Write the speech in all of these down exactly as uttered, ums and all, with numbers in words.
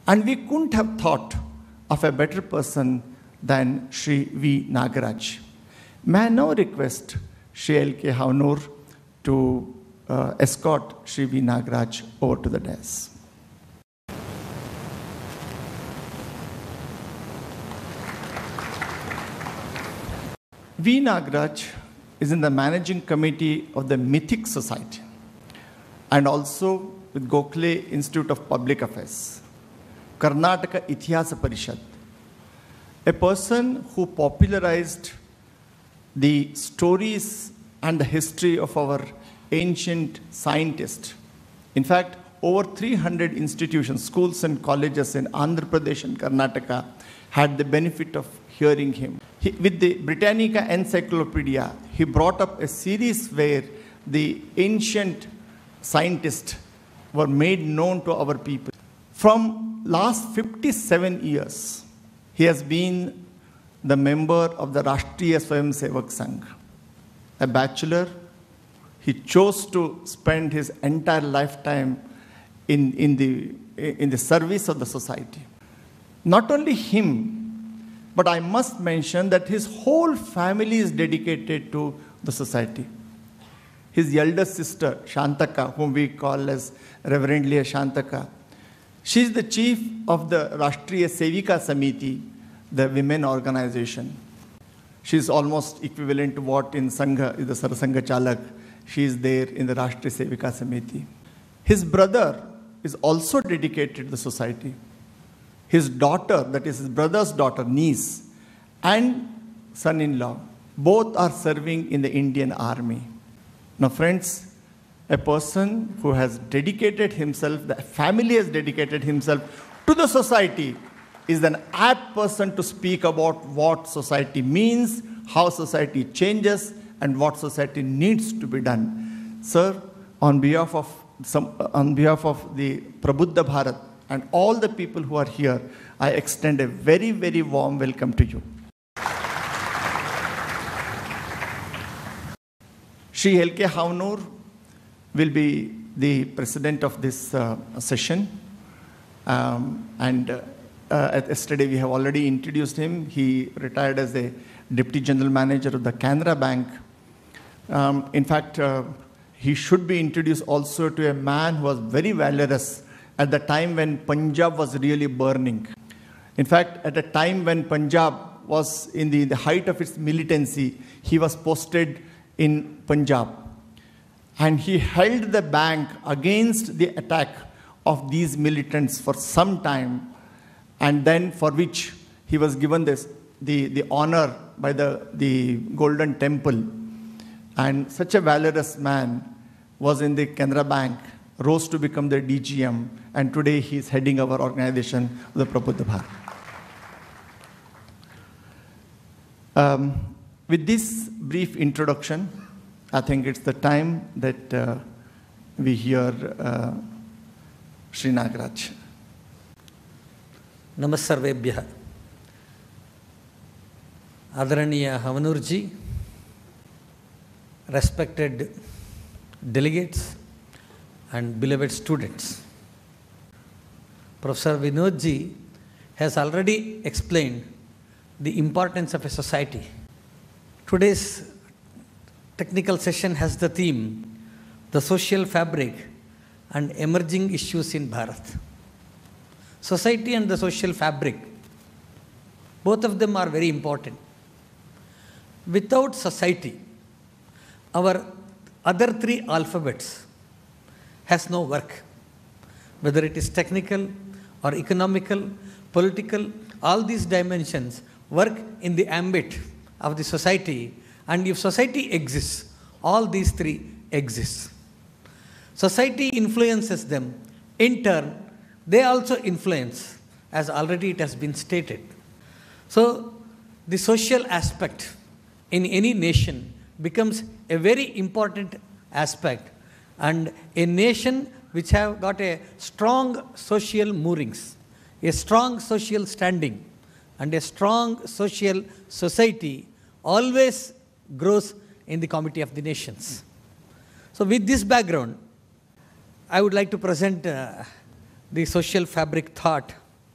And we couldn't have thought of a better person than Shri V. Nagaraj. May I now request Shri L K Havnur to uh, escort Shri V. Nagaraj over to the dais. V. Nagaraj is in the managing committee of the Mythic Society and also with Gokhale Institute of Public Affairs, Karnataka Ithihasa Parishad, a person who popularized the stories and the history of our ancient scientists. In fact, over three hundred institutions, schools and colleges in Andhra Pradesh and Karnataka had the benefit of hearing him. He, with the Britannica Encyclopedia, he brought up a series where the ancient scientists were made known to our people. From last fifty-seven years, he has been the member of the Rashtriya Swayamsevak Sangh. A bachelor, he chose to spend his entire lifetime in, in, the, in the service of the society. Not only him, but I must mention that his whole family is dedicated to the society. His elder sister, Shantaka, whom we call as reverently as Shantaka, she is the chief of the Rashtriya Sevika Samiti, the women organization. She is almost equivalent to what in Sangha is the Sarasangha Chalak. She is there in the Rashtriya Sevika Samiti. His brother is also dedicated to the society. His daughter, that is his brother's daughter, niece, and son-in-law, both are serving in the Indian Army. Now friends, a person who has dedicated himself, the family has dedicated himself to the society, is an apt person to speak about what society means, how society changes, and what society needs to be done. Sir, on behalf of, some, on behalf of the Prabuddha Bharat and all the people who are here, I extend a very, very warm welcome to you. Shri L K Havnur will be the president of this uh, session. Um, and uh, uh, yesterday we have already introduced him. He retired as a deputy general manager of the Canara Bank. Um, in fact, uh, he should be introduced also to a man who was very valorous at the time when Punjab was really burning. In fact, at a time when Punjab was in the, the height of its militancy, he was posted in Punjab. And he held the bank against the attack of these militants for some time, and then for which he was given this, the, the honor by the, the Golden Temple. And such a valorous man was in the Canara Bank, rose to become the D G M, and today he is heading our organization, the Prabuddha Bharat. Um, with this brief introduction, I think it's the time that uh, we hear uh, Shri Nagaraj. Namasarvebhya. Adaraniya Havanurji, respected delegates and beloved students. Professor Vinodji has already explained the importance of a society. Today's technical session has the theme, the social fabric and emerging issues in Bharat. Society and the social fabric, both of them are very important. Without society, our other three alphabets has no work. Whether it is technical or economical, political, all these dimensions work in the ambit of the society, and if society exists, all these three exist. Society influences them. In turn, they also influence, as already it has been stated. So, the social aspect in any nation becomes a very important aspect, and a nation which have got a strong social moorings, a strong social standing, and a strong social society always grows in the Committee of the Nations. So with this background, I would like to present uh, the social fabric thought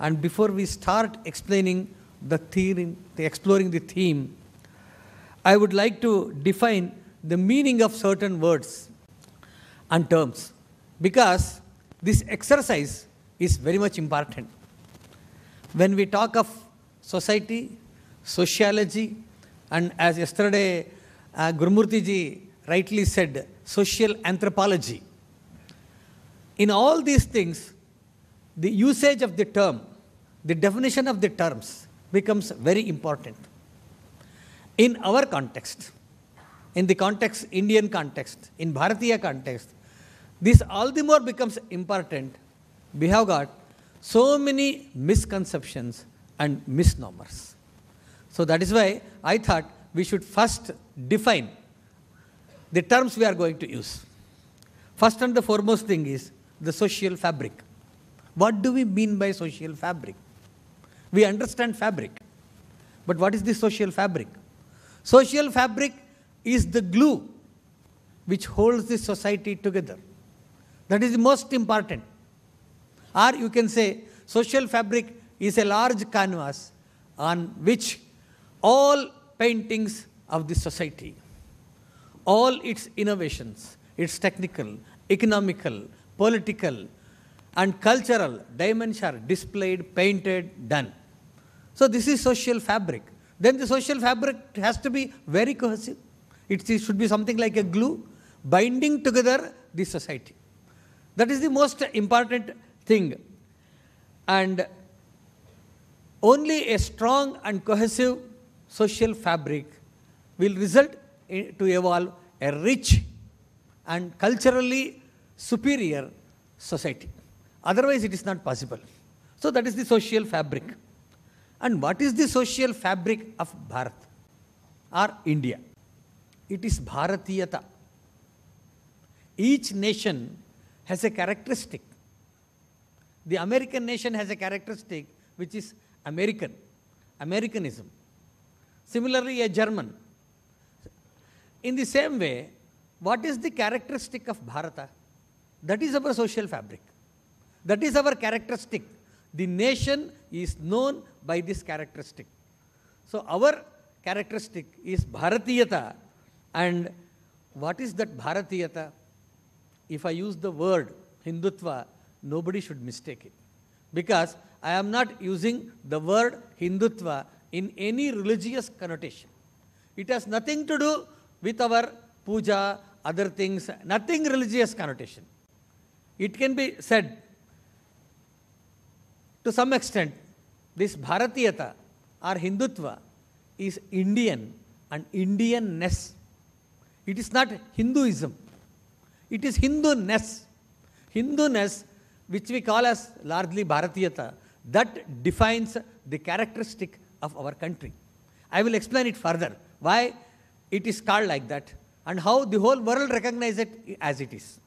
And before we start explaining the theme, the exploring the theme, I would like to define the meaning of certain words and terms, because this exercise is very much important. When we talk of society, sociology, and as yesterday uh, Gurumurthy ji rightly said, social anthropology. In all these things, the usage of the term, the definition of the terms becomes very important. In our context, in the context, Indian context, in Bharatiya context, this all the more becomes important. We have got so many misconceptions and misnomers. So that is why I thought we should first define the terms we are going to use. First and the foremost thing is the social fabric. What do we mean by social fabric? We understand fabric, but what is the social fabric? Social fabric is the glue which holds the society together. That is the most important. Or you can say social fabric is a large canvas on which all paintings of the society, all its innovations, its technical, economical, political, and cultural dimensions are displayed, painted, done. So this is social fabric. Then the social fabric has to be very cohesive. It should be something like a glue binding together the society. That is the most important thing. And only a strong and cohesive social fabric will result in, to evolve a rich and culturally superior society. Otherwise, it is not possible. So that is the social fabric. And what is the social fabric of Bharat or India? It is Bharatiyata. Each nation has a characteristic. The American nation has a characteristic which is American, Americanism. Similarly, a German. In the same way, what is the characteristic of Bharata? That is our social fabric. That is our characteristic. The nation is known by this characteristic. So our characteristic is Bharatiyata. And what is that Bharatiyata? If I use the word Hindutva, nobody should mistake it. Because I am not using the word Hindutva in any religious connotation. It has nothing to do with our puja, other things, nothing religious connotation. It can be said, to some extent, this Bharatiyata or Hindutva is Indian and Indianness. It is not Hinduism. It is Hindu-ness. Hindu-ness, which we call as largely Bharatiyata, that defines the characteristic of our country. I will explain it further, why it is called like that and how the whole world recognizes it as it is.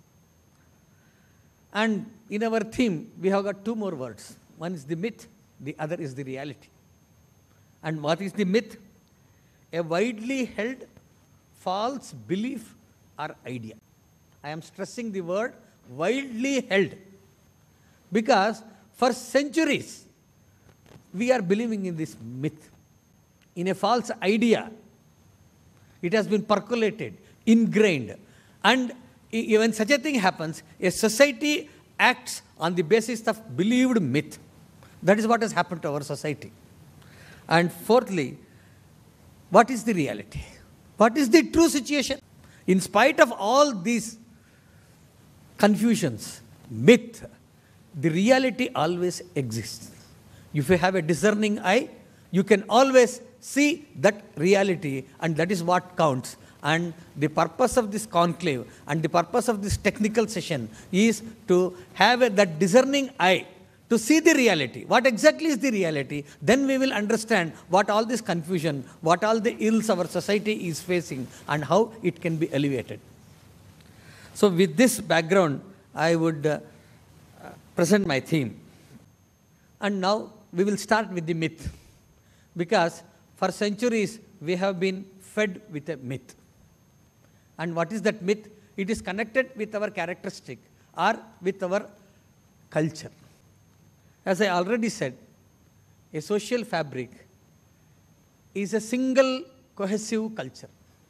And in our theme, we have got two more words. One is the myth, the other is the reality. And what is the myth? A widely held false belief or idea. I am stressing the word widely held, because for centuries we are believing in this myth, in a false idea. It has been percolated, ingrained, and when such a thing happens, a society acts on the basis of believed myth. That is what has happened to our society. And fourthly, what is the reality? What is the true situation? In spite of all these confusions, myth, the reality always exists. If you have a discerning eye, you can always see that reality, and that is what counts. And the purpose of this conclave and the purpose of this technical session is to have a, that discerning eye to see the reality. What exactly is the reality? Then we will understand what all this confusion, what all the ills our society is facing, and how it can be alleviated. So with this background, I would uh, present my theme. And now we will start with the myth, because for centuries we have been fed with a myth. And what is that myth? It is connected with our characteristic or with our culture. As I already said, a social fabric is a single cohesive culture.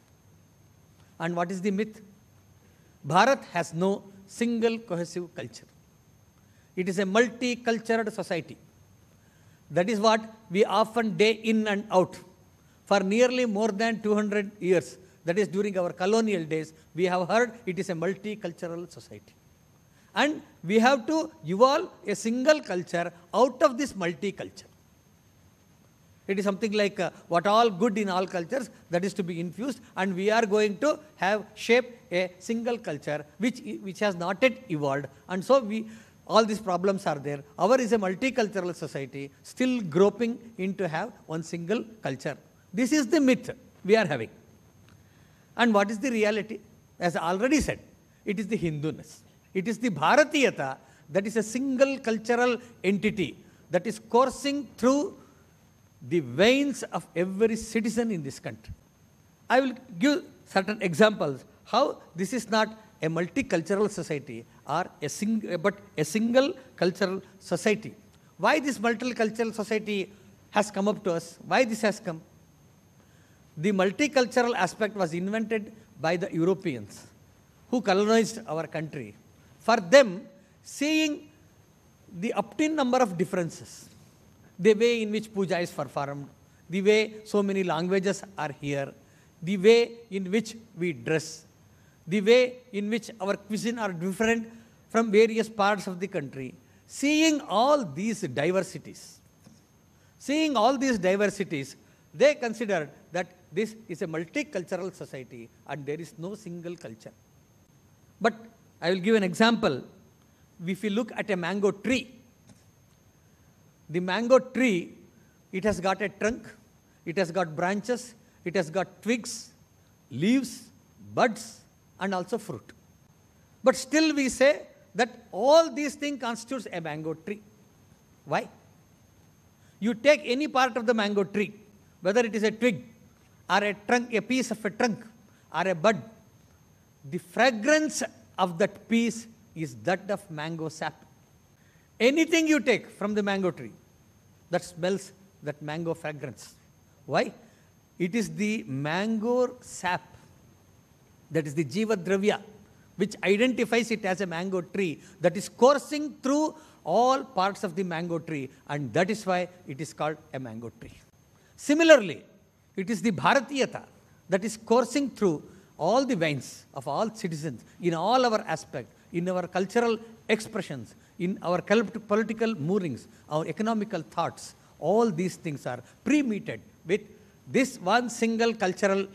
And what is the myth? Bharat has no single cohesive culture. It is a multicultural society. That is what we often day in and out. For nearly more than two hundred years, that is during our colonial days, we have heard it is a multicultural society. And we have to evolve a single culture out of this multiculture. It is something like uh, what all good in all cultures, that is to be infused, and we are going to have shape a single culture which, which has not yet evolved. And so we, all these problems are there. Our is a multicultural society, still groping into have one single culture. This is the myth we are having. And what is the reality? As I already said, it is the Hinduness. It is the Bharatiyata that is a single cultural entity that is coursing through the veins of every citizen in this country. I will give certain examples how this is not a multicultural society or a sing, but a single cultural society. Why this multicultural society has come up to us? Why this has come? The multicultural aspect was invented by the Europeans who colonized our country. For them, seeing the obtain number of differences, the way in which puja is performed, the way so many languages are here, the way in which we dress, the way in which our cuisine are different from various parts of the country, seeing all these diversities, seeing all these diversities, they considered that this is a multicultural society and there is no single culture. But I will give an example. If you look at a mango tree, the mango tree, it has got a trunk, it has got branches, it has got twigs, leaves, buds, and also fruit. But still we say that all these things constitutes a mango tree. Why? You take any part of the mango tree, whether it is a twig or a trunk, a piece of a trunk or a bud, the fragrance of that piece is that of mango sap. Anything you take from the mango tree, that smells that mango fragrance. Why? It is the mango sap, that is the Jiva Dravya, which identifies it as a mango tree that is coursing through all parts of the mango tree, and that is why it is called a mango tree. Similarly, it is the Bharatiyata that is coursing through all the veins of all citizens in all our aspects, in our cultural expressions, in our political moorings, our economical thoughts. All these things are pre-meted with this one single cultural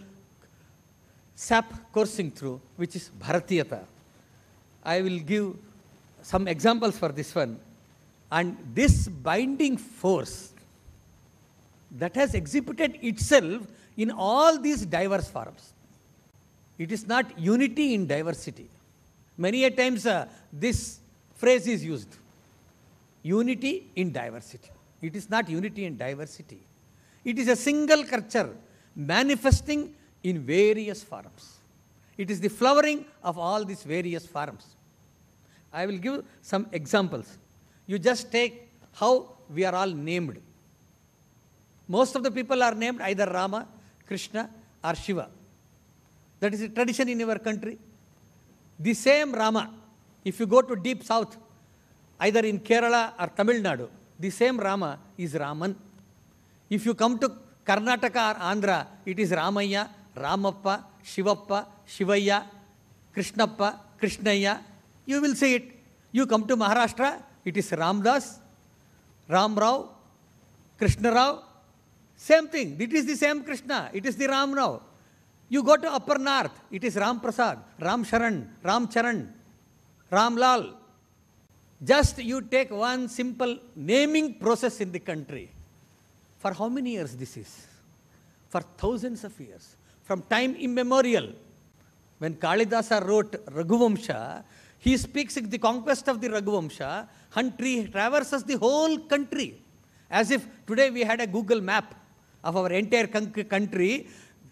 sap coursing through, which is Bharatiyata. I will give some examples for this one. And this binding force that has exhibited itself in all these diverse forms. It is not unity in diversity. Many a times uh, this phrase is used. Unity in diversity. It is not unity in diversity. It is a single culture manifesting in various forms. It is the flowering of all these various forms. I will give some examples. You just take how we are all named. Most of the people are named either Rama, Krishna, or Shiva. That is a tradition in your country. The same Rama, if you go to deep south, either in Kerala or Tamil Nadu, the same Rama is Raman. If you come to Karnataka or Andhra, it is Ramaya, Ramappa, Shivappa, Shivaya, Krishnappa, Krishnaya. You will see it. You come to Maharashtra, it is Ramdas, Ramrao, Krishna Rao. Same thing. It is the same Krishna. It is the Ram Rao. You go to Upper North, it is Ram Prasad, Ram Sharan, Ram Charan, Ram Lal. Just you take one simple naming process in the country. For how many years this is? For thousands of years. From time immemorial. When Kalidasa wrote Raghuvamsha, he speaks of the conquest of the Raghuvamsha and he traverses the whole country. As if today we had a Google map of our entire country.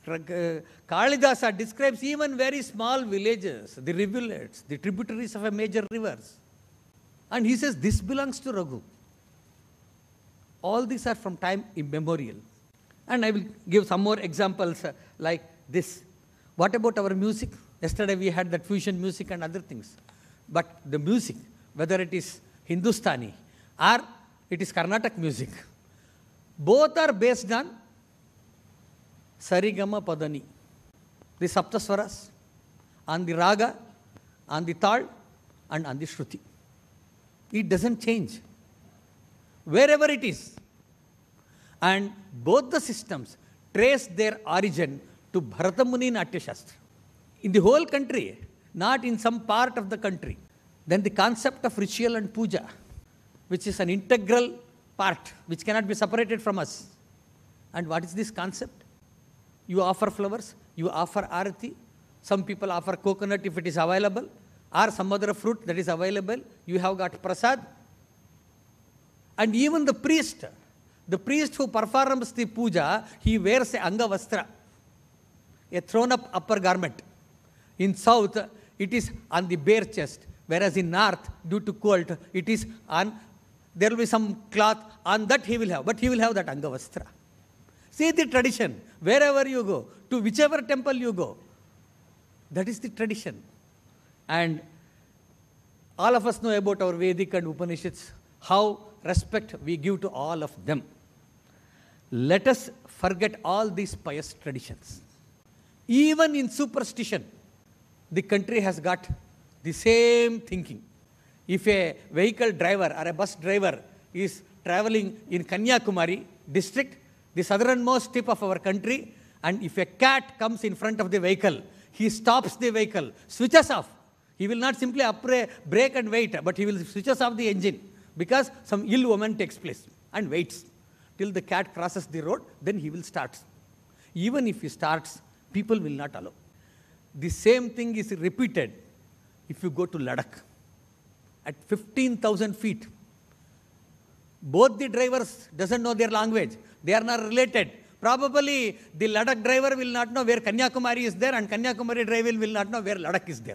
Kalidasa describes even very small villages, the rivulets, the tributaries of a major rivers. And he says, this belongs to Raghu. All these are from time immemorial. And I will give some more examples uh, like this. What about our music? Yesterday we had that fusion music and other things. But the music, whether it is Hindustani or it is Carnatic music, both are based on Sarigama Padani, the Saptaswaras, on the Raga, on the Tal, and on the Shruti. It doesn't change. Wherever it is. And both the systems trace their origin to Bharata Muni Natya Shastra. In the whole country, not in some part of the country. Then the concept of ritual and puja, which is an integral part, which cannot be separated from us. And what is this concept? You offer flowers, you offer arati, some people offer coconut if it is available, or some other fruit that is available, you have got prasad. And even the priest, the priest who performs the puja, he wears a anga vastra, a thrown up upper garment. In south, it is on the bare chest, whereas in north, due to cold, it is on, there will be some cloth, on that he will have, but he will have that anga vastra. See the tradition, wherever you go, to whichever temple you go, that is the tradition. And all of us know about our Vedic and Upanishads, how respect we give to all of them. Let us forget all these pious traditions. Even in superstition, the country has got the same thinking. If a vehicle driver or a bus driver is traveling in Kanyakumari district, the southernmost tip of our country, and if a cat comes in front of the vehicle, he stops the vehicle, switches off. He will not simply upra- brake and wait, but he will switches off the engine because some ill omen takes place and waits till the cat crosses the road, then he will start. Even if he starts, people will not allow. The same thing is repeated if you go to Ladakh. At fifteen thousand feet, both the drivers doesn't know their language. They are not related. Probably the Ladakh driver will not know where Kanyakumari is there, and Kanyakumari driver will not know where Ladakh is there.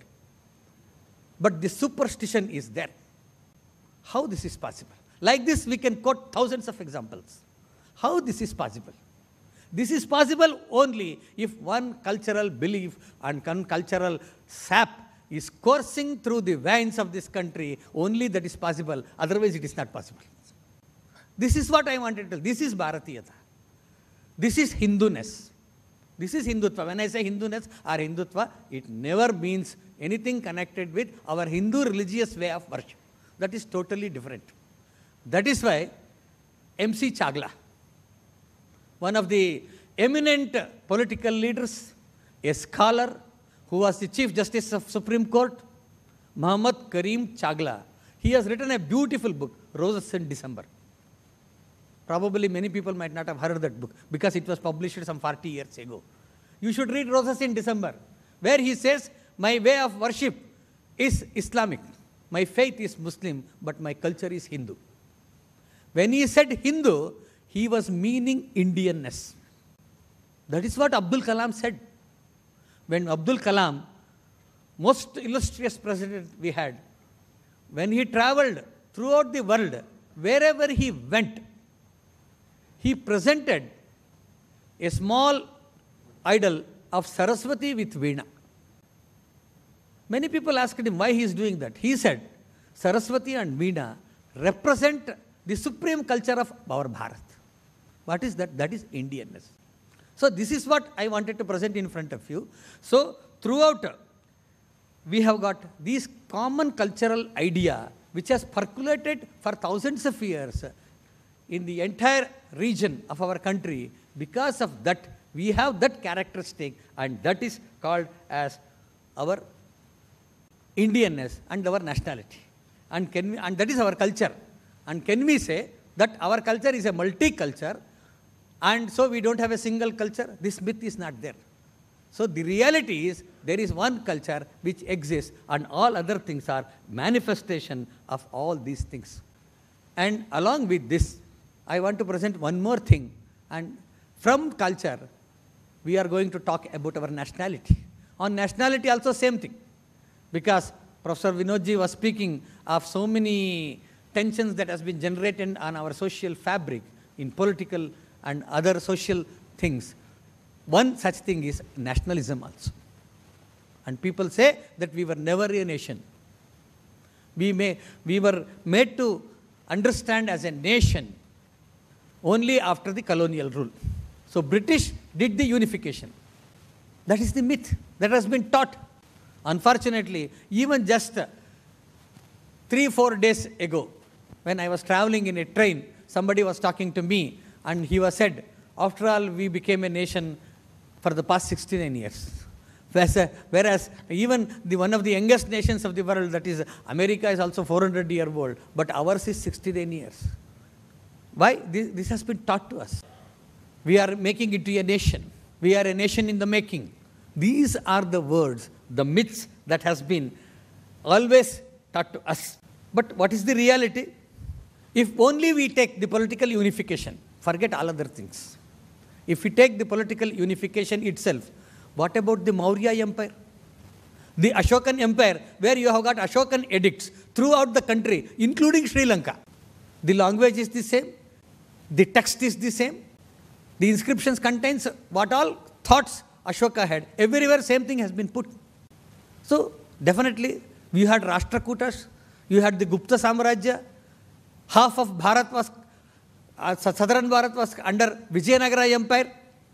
But the superstition is there. How this is possible? Like this, we can quote thousands of examples. How this is possible? This is possible only if one cultural belief and one cultural sap is coursing through the veins of this country. Only that is possible. Otherwise, it is not possible. This is what I wanted to tell. This is Bharatiyata. This is Hinduness. This is Hindutva. When I say Hinduness or Hindutva, it never means anything connected with our Hindu religious way of worship. That is totally different. That is why M C Chagla, one of the eminent political leaders, a scholar who was the Chief Justice of Supreme Court, Muhammad Karim Chagla, he has written a beautiful book, Roses in December. Probably many people might not have heard that book because it was published some forty years ago. You should read Roses in December, where he says, my way of worship is Islamic. My faith is Muslim, but my culture is Hindu. When he said Hindu, he was meaning Indianness. That is what Abdul Kalam said. When Abdul Kalam, most illustrious president we had, when he traveled throughout the world, wherever he went, he presented a small idol of Saraswati with Veena. Many people asked him why he is doing that. He said, Saraswati and Veena represent the supreme culture of our Bharat. What is that? That is Indianness. So this is what I wanted to present in front of you. So throughout, we have got this common cultural idea which has percolated for thousands of years in the entire region of our country. Because of that, we have that characteristic, and that is called as our Indianness and our nationality. And, can we, and that is our culture. And can we say that our culture is a multicultural, and so we don't have a single culture? This myth is not there. So the reality is there is one culture which exists, and all other things are manifestation of all these things. And along with this, I want to present one more thing. And from culture, we are going to talk about our nationality. On nationality also same thing. Because Professor Vinodji was speaking of so many tensions that has been generated on our social fabric in political and other social things. One such thing is nationalism also. And people say that we were never a nation. We, may, we were made to understand as a nation only after the colonial rule. So British did the unification. That is the myth that has been taught. Unfortunately, even just three, four days ago, when I was traveling in a train, somebody was talking to me and he was said, after all, we became a nation for the past sixty-nine years. Whereas, whereas even the, one of the youngest nations of the world, that is America, is also four hundred years old, but ours is sixty-nine years. Why? This, this has been taught to us. We are making it to a nation. We are a nation in the making. These are the words, the myths that has been always taught to us. But what is the reality? If only we take the political unification, forget all other things. If we take the political unification itself, what about the Maurya Empire? The Ashokan Empire, where you have got Ashokan edicts throughout the country, including Sri Lanka. The language is the same. The text is the same. The inscriptions contains what all thoughts Ashoka had. Everywhere same thing has been put. So definitely you had Rashtrakutas, you had the Gupta Samrajya, half of Bharat was, uh, southern Bharat was under Vijayanagara Empire.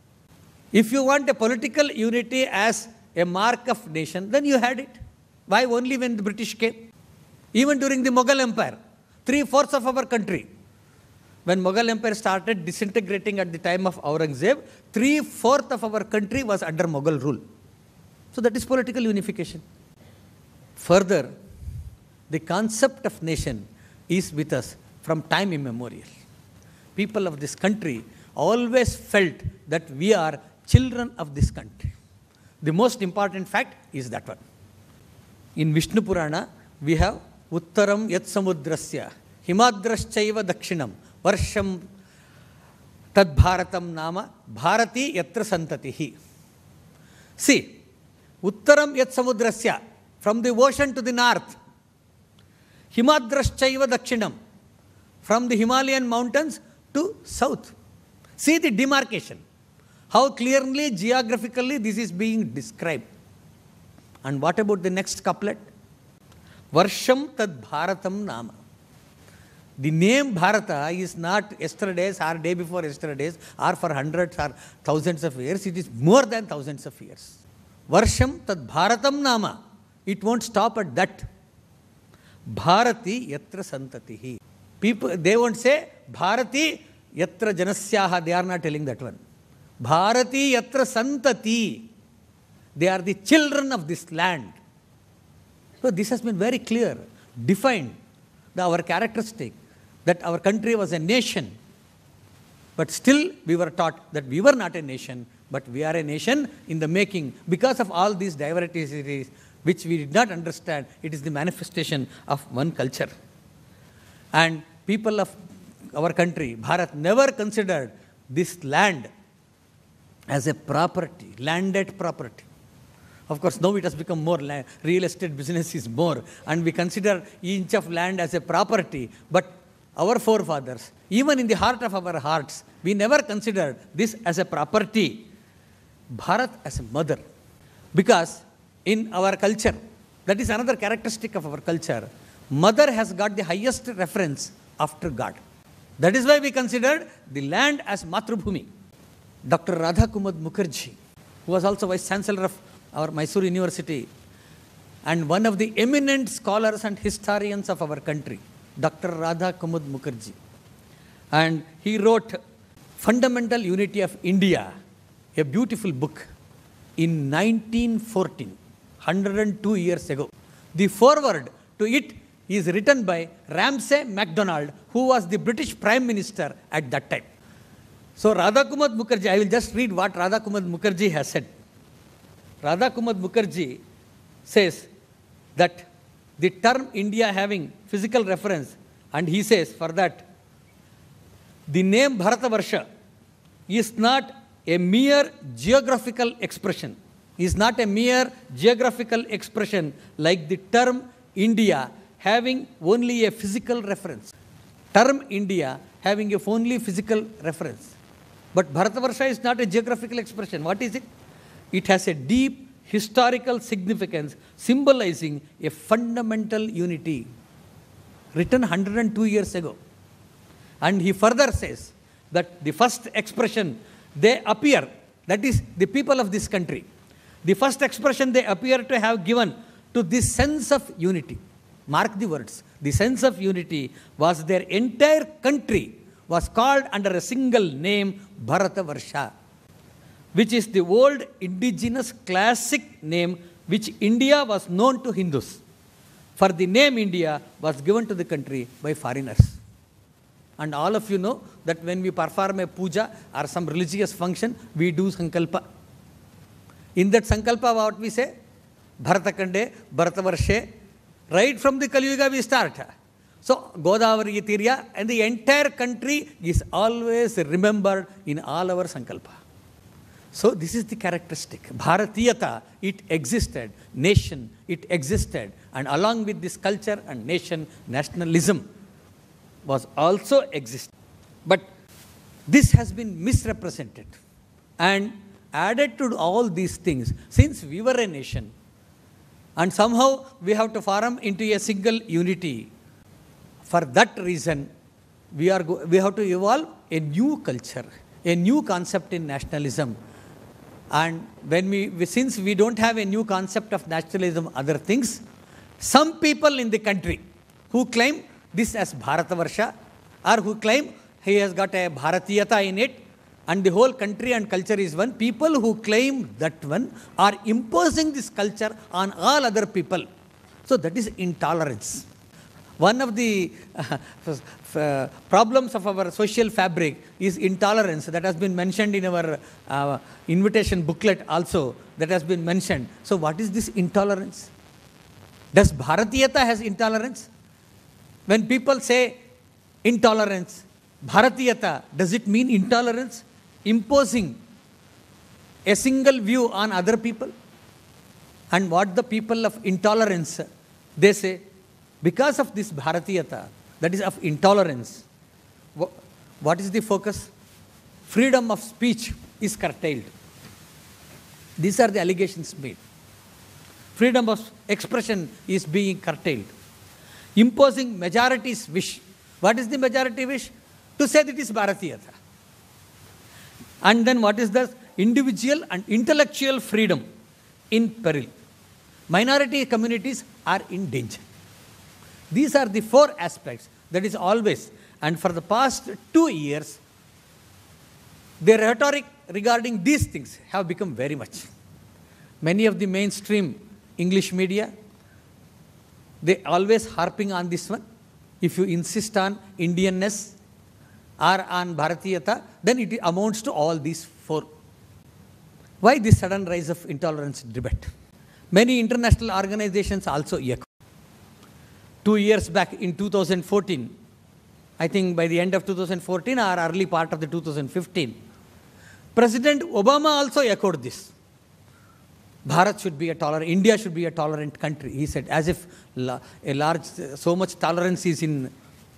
If you want a political unity as a mark of nation, then you had it. Why only when the British came? Even during the Mughal Empire, three-fourths of our country, when Mughal Empire started disintegrating at the time of Aurangzeb, three-fourths of our country was under Mughal rule. So that is political unification. Further, the concept of nation is with us from time immemorial. People of this country always felt that we are children of this country. The most important fact is that one. In Vishnu Purana, we have Uttaram Yat Samudrasya, Himadraschaiva Dakshinam, Varsham Tad Bharatam Nama, Bharati Yatra Santatihi. See, Uttaram Yat Samudrasya, from the ocean to the north, Himadraschaiva Dakshinam, from the Himalayan mountains to south. See the demarcation. How clearly, geographically this is being described. And what about the next couplet? Varsham Tad Bharatam Nama. The name Bharata is not yesterday's or day before yesterday's or for hundreds or thousands of years. It is more than thousands of years. Varsham Tad Bharatam Nama. It won't stop at that. Bharati Yatra Santatihi. People, they won't say Bharati Yatra Janasyaha. They are not telling that one. Bharati Yatra Santati. They are the children of this land. So this has been very clear, defined the, our characteristic, that our country was a nation. But still we were taught that we were not a nation, but we are a nation in the making because of all these diversities which we did not understand. It is the manifestation of one culture. And people of our country, Bharat, never considered this land as a property, landed property. Of course, now it has become more, land, real estate business is more, and we consider each of land as a property. But our forefathers, even in the heart of our hearts, we never considered this as a property, Bharat as a mother. Because in our culture, that is another characteristic of our culture, mother has got the highest reference after God. That is why we considered the land as Matrubhumi. Doctor Radha Kumar Mukherjee, who was also Vice Chancellor of our Mysore University, and one of the eminent scholars and historians of our country, Doctor Radha Kumar Mukherjee. And he wrote Fundamental Unity of India, a beautiful book, in nineteen fourteen, one hundred two years ago. The foreword to it is written by Ramsay MacDonald, who was the British Prime Minister at that time. So Radha Kumar Mukherjee, I will just read what Radha Kumar Mukherjee has said. Radha Kumar Mukherjee says that the term India having physical reference, and he says for that, the name Bharatavarsha is not a mere geographical expression, is not a mere geographical expression like the term India having only a physical reference. Term India having a only physical reference. But Bharatavarsha is not a geographical expression. What is it? It has a deep historical significance symbolizing a fundamental unity. Written one hundred two years ago. And he further says that the first expression they appear, that is the people of this country, the first expression they appear to have given to this sense of unity. Mark the words. The sense of unity was their entire country was called under a single name, Bharatavarsha, which is the old indigenous classic name which India was known to Hindus. For the name India was given to the country by foreigners. And all of you know that when we perform a puja or some religious function, we do sankalpa. In that sankalpa, what we say? Bharatakande, Bharatavarshe. Right from the Kali Yuga we start. So, Godavari Tirya and the entire country is always remembered in all our sankalpa. So, this is the characteristic. Bharatiyata, it existed. Nation, it existed. And along with this culture and nation, nationalism was also existing. But this has been misrepresented. And added to all these things, since we were a nation, and somehow we have to form into a single unity. For that reason, we, are we have to evolve a new culture, a new concept in nationalism. And when we, since we don't have a new concept of nationalism, other things, some people in the country who claim this as Bharatavarsha, or who claim he has got a Bharatiyata in it, and the whole country and culture is one, people who claim that one are imposing this culture on all other people. So that is intolerance. One of the uh, uh, problems of our social fabric is intolerance. That has been mentioned in our uh, invitation booklet also. That has been mentioned. So what is this intolerance? Does Bharatiyata has intolerance? When people say intolerance, Bharatiyata, does it mean intolerance? Imposing a single view on other people? And what the people of intolerance, they say, because of this Bharatiyata, that is of intolerance, what is the focus? Freedom of speech is curtailed. These are the allegations made. Freedom of expression is being curtailed. Imposing majority's wish. What is the majority wish? To say that it is Bharatiyata. And then what is the individual and intellectual freedom in peril? Minority communities are in danger. These are the four aspects. That is always. And for the past two years, the rhetoric regarding these things have become very much. Many of the mainstream English media, they always harping on this one. If you insist on Indianness or on Bharatiyata, then it amounts to all these four. Why this sudden rise of intolerance debate? Many international organizations also echo. Two years back in two thousand fourteen, I think by the end of two thousand fourteen or early part of the two thousand fifteen, President Obama also echoed this. Bharat should be a tolerant, India should be a tolerant country. He said, as if la, a large, so much tolerance is in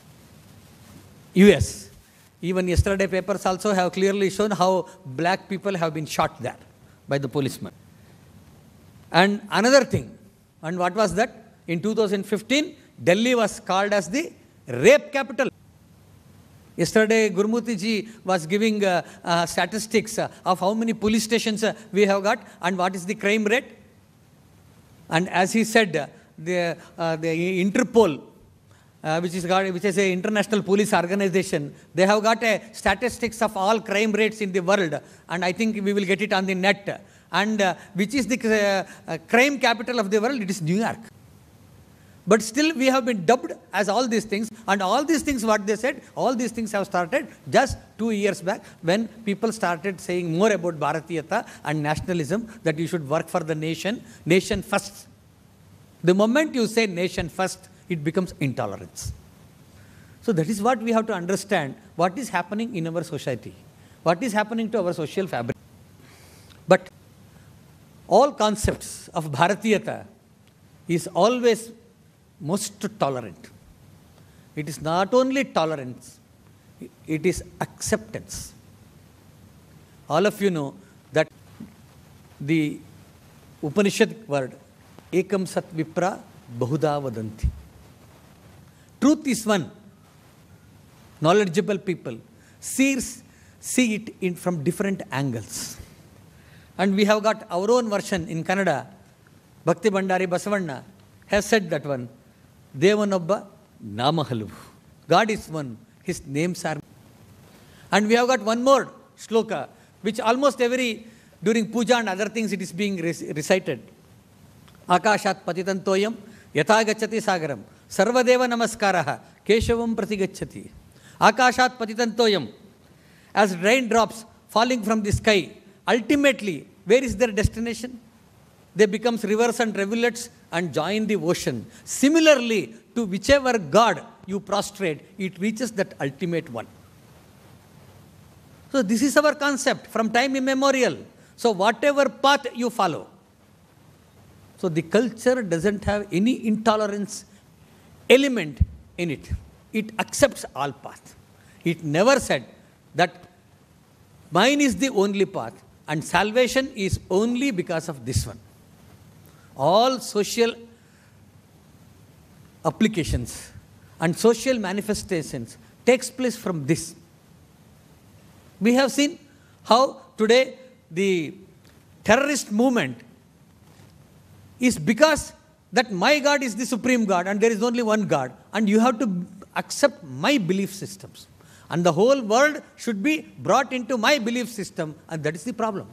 U S. Even yesterday papers also have clearly shown how black people have been shot there by the policeman. And another thing, and what was that? In two thousand fifteen, Delhi was called as the rape capital. Yesterday, Gurmurthy ji was giving uh, uh, statistics uh, of how many police stations uh, we have got and what is the crime rate. And as he said, uh, the, uh, the Interpol, uh, which is got, which is a international police organization, they have got a statistics of all crime rates in the world, and I think we will get it on the net. And uh, which is the uh, uh, crime capital of the world? It is New York. But still we have been dubbed as all these things, and all these things what they said, all these things have started just two years back when people started saying more about Bharatiyata and nationalism, that you should work for the nation, nation first. The moment you say nation first, it becomes intolerance. So that is what we have to understand, what is happening in our society, what is happening to our social fabric. But all concepts of Bharatiyata is always most tolerant. It is not only tolerance, it is acceptance. All of you know that the Upanishad word, ekam sat vipra bahuda vadanti. Truth is one. Knowledgeable people sees, see it in from different angles. And we have got our own version in Kannada. Bhakti Bandari Basavanna has said that one. Devanobba Namahalu. God is one. His names are. And we have got one more shloka, which almost every, during puja and other things, it is being recited. Akashat patitantoyam yatha gacchati sagaram sarvadeva namaskaraha keshavam pratigacchati. Akashat patitantoyam, as raindrops falling from the sky, ultimately, where is their destination? They become rivers and rivulets and join the ocean. Similarly, to whichever God you prostrate, it reaches that ultimate one. So this is our concept from time immemorial. So whatever path you follow. So the culture doesn't have any intolerance element in it. It accepts all paths. It never said that mine is the only path and salvation is only because of this one. All social applications and social manifestations takes place from this. We have seen how today the terrorist movement is because that my God is the supreme God and there is only one God and you have to accept my belief systems. And the whole world should be brought into my belief system, and that is the problem.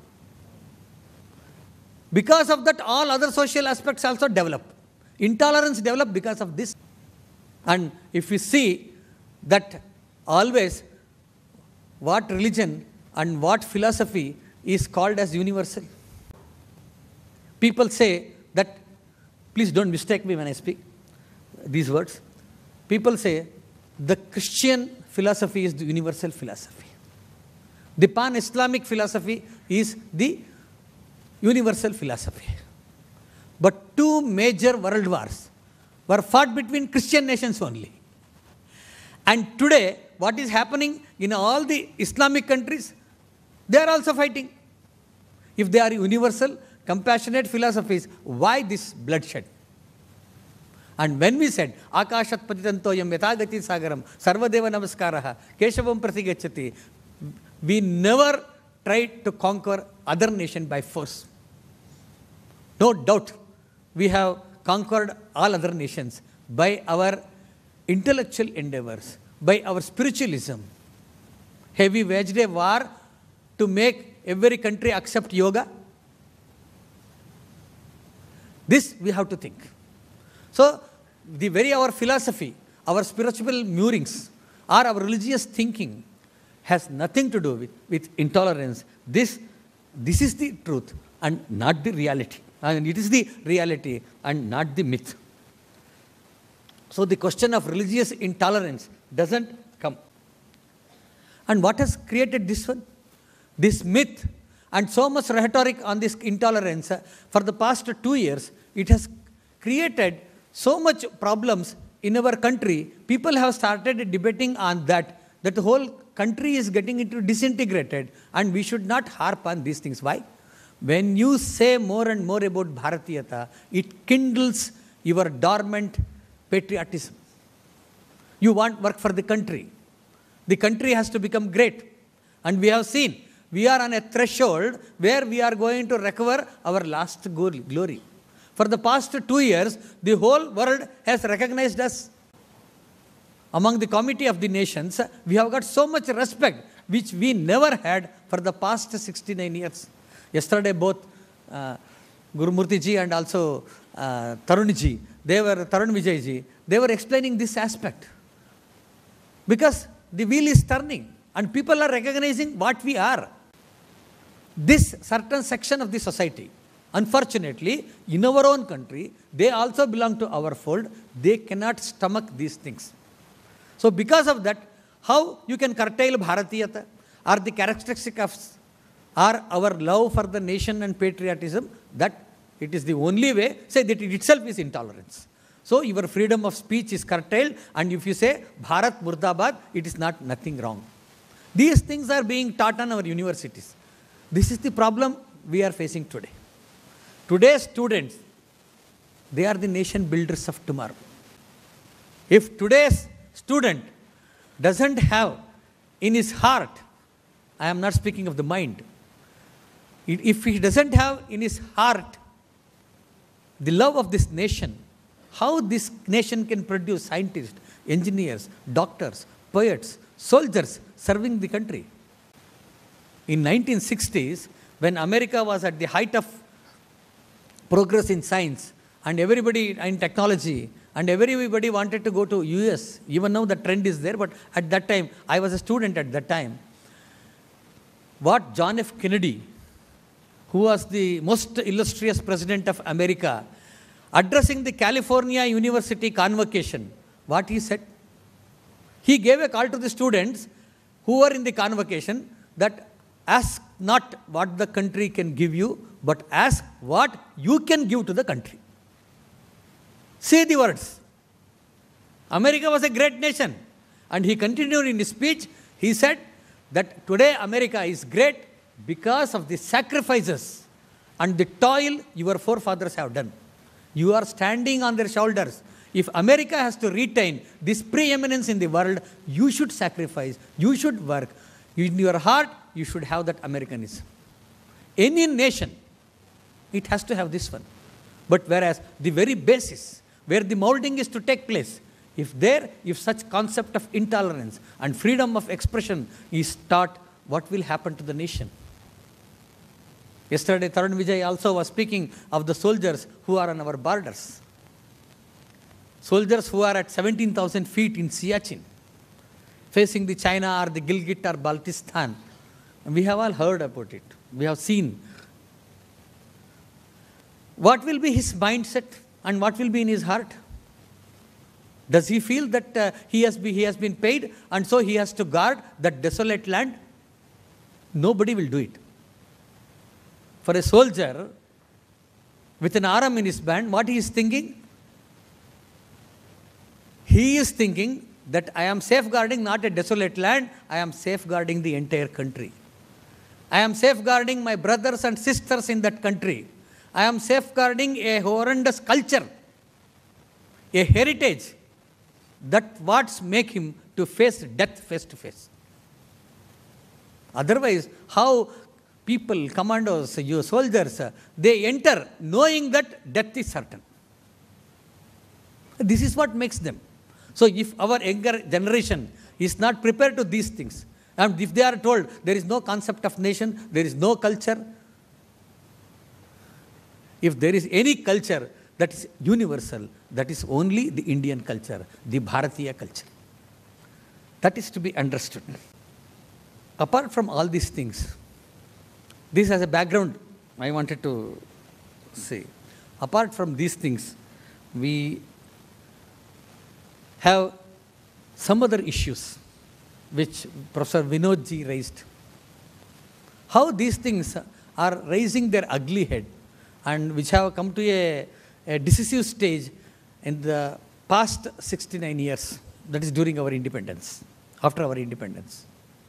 Because of that, all other social aspects also develop. Intolerance develop because of this. And if we see that always what religion and what philosophy is called as universal. People say that, please don't mistake me when I speak these words. People say the Christian philosophy is the universal philosophy. The pan-Islamic philosophy is the universal philosophy. But two major world wars were fought between Christian nations only. And today, what is happening in all the Islamic countries, they are also fighting. If they are universal, compassionate philosophies, why this bloodshed? And when we said, Akashat patitantoyam yatagati sagaram sarvadeva namaskaraha keshavam pratigacchati, we never tried to conquer other nation by force. No doubt, we have conquered all other nations by our intellectual endeavors, by our spiritualism. Have we waged a war to make every country accept yoga? This we have to think. So, the very our philosophy, our spiritual murings, or our religious thinking has nothing to do with, with intolerance. This, this is the truth and not the reality. And it is the reality and not the myth. So the question of religious intolerance doesn't come. And what has created this one? This myth and so much rhetoric on this intolerance, uh, for the past two years, it has created so much problems in our country. People have started debating on that, that the whole country is getting into disintegrated and we should not harp on these things. Why? When you say more and more about Bharatiyata, it kindles your dormant patriotism. You want work for the country. The country has to become great. And we have seen, we are on a threshold where we are going to recover our lost glory. For the past two years, the whole world has recognized us. Among the Committee of the Nations, we have got so much respect, which we never had for the past sixty-nine years. Yesterday, both uh, Gurumurti ji and also uh, Tarun ji, they were, Tarun Vijay ji, they were explaining this aspect. Because the wheel is turning and people are recognizing what we are. This certain section of the society, unfortunately, in our own country, they also belong to our fold. They cannot stomach these things. So because of that, how you can curtail Bharatiyata or the characteristic of or our love for the nation and patriotism, that it is the only way, say that it itself is intolerance. So your freedom of speech is curtailed, and if you say Bharat Murdabad, it is not nothing wrong. These things are being taught on our universities. This is the problem we are facing today. Today's students, they are the nation builders of tomorrow. If today's student doesn't have in his heart, I am not speaking of the mind, if he doesn't have in his heart the love of this nation, how this nation can produce scientists, engineers, doctors, poets, soldiers serving the country? In nineteen sixties, when America was at the height of progress in science and everybody in technology, and everybody wanted to go to U S, even now the trend is there, but at that time, I was a student at that time. What John F. Kennedy, who was the most illustrious president of America, addressing the California University convocation, what he said? He gave a call to the students who were in the convocation that ask not what the country can give you, but ask what you can give to the country. See the words. America was a great nation. And he continued in his speech, he said that today America is great because of the sacrifices and the toil your forefathers have done. You are standing on their shoulders. If America has to retain this preeminence in the world, you should sacrifice, you should work. In your heart, you should have that Americanism. Any nation, it has to have this one. But whereas the very basis, where the molding is to take place, if there, if such concept of intolerance and freedom of expression is taught, what will happen to the nation? Yesterday, Tarun Vijay also was speaking of the soldiers who are on our borders. Soldiers who are at seventeen thousand feet in Siachen, facing the China or the Gilgit or Baltistan. And we have all heard about it. We have seen. What will be his mindset and what will be in his heart? Does he feel that uh, he, has be, he has been paid and so he has to guard that desolate land? Nobody will do it. For a soldier with an arm in his band, what he is thinking? He is thinking that I am safeguarding not a desolate land, I am safeguarding the entire country. I am safeguarding my brothers and sisters in that country. I am safeguarding a horrendous culture, a heritage, that what make him to face death face to face. Otherwise, how people, commandos, you soldiers, they enter knowing that death is certain. This is what makes them. So if our younger generation is not prepared to these things, and if they are told there is no concept of nation, there is no culture, if there is any culture that is universal, that is only the Indian culture, the Bharatiya culture. That is to be understood. Apart from all these things, this as a background I wanted to say. Apart from these things, we have some other issues which Professor Vinodji raised. How these things are raising their ugly head and which have come to a, a decisive stage in the past sixty-nine years, that is during our independence, after our independence.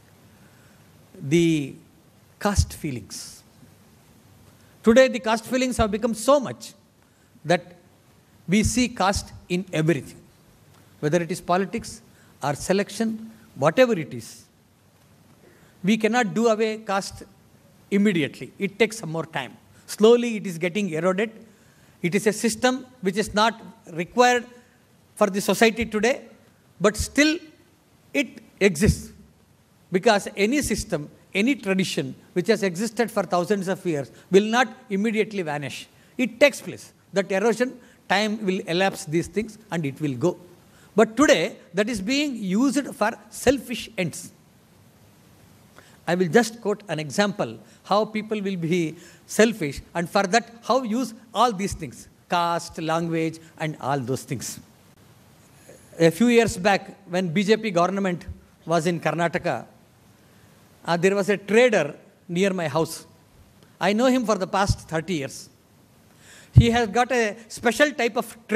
The caste feelings. Today the caste feelings have become so much that we see caste in everything. Whether it is politics or selection, whatever it is. We cannot do away caste immediately. It takes some more time. Slowly it is getting eroded. It is a system which is not required for the society today, but still it exists. Because any system, any tradition which has existed for thousands of years will not immediately vanish. It takes place. That erosion, time will elapse these things and it will go. But today, that is being used for selfish ends. I will just quote an example how people will be selfish, and for that, how use all these things, caste, language, and all those things. A few years back, when B J P government was in Karnataka, uh, there was a trader near my house. I know him for the past thirty years. He has got a special type of trade.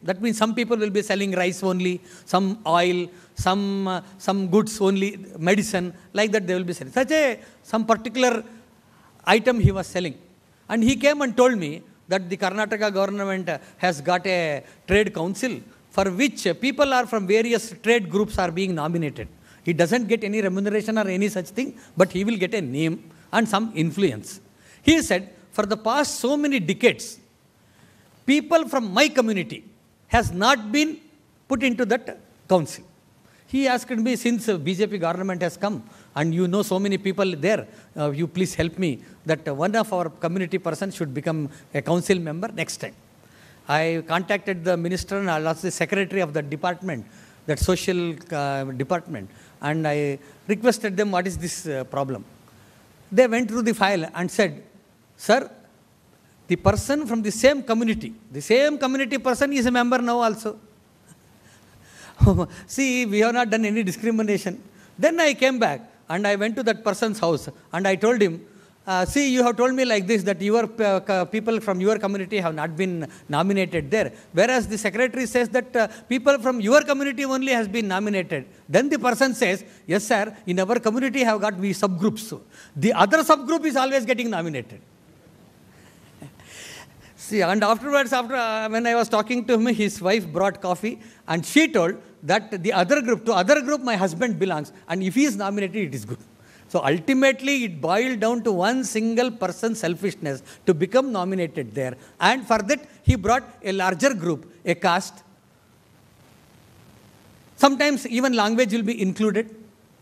That means some people will be selling rice only, some oil, some uh, some goods only, medicine, like that they will be selling. Such a, some particular item he was selling. And he came and told me that the Karnataka government has got a trade council for which people are from various trade groups are being nominated. He doesn't get any remuneration or any such thing, but he will get a name and some influence. He said, for the past so many decades, people from my community has not been put into that council. He asked me, since B J P government has come and you know so many people there, uh, you please help me that one of our community persons should become a council member next time. I contacted the minister and also the secretary of the department, that social uh, department, and I requested them, what is this uh, problem? They went through the file and said, sir, the person from the same community, the same community person is a member now also. See, we have not done any discrimination. Then I came back and I went to that person's house and I told him, uh, see, you have told me like this, that your uh, people from your community have not been nominated there. Whereas the secretary says that uh, people from your community only has been nominated. Then the person says, yes sir, in our community have got we subgroups. The other subgroup is always getting nominated. See, and afterwards, after uh, when I was talking to him, his wife brought coffee and she told that the other group, to other group my husband belongs, and if he is nominated, it is good. So ultimately, it boiled down to one single person's selfishness to become nominated there. And for that, he brought a larger group, a caste. Sometimes even language will be included.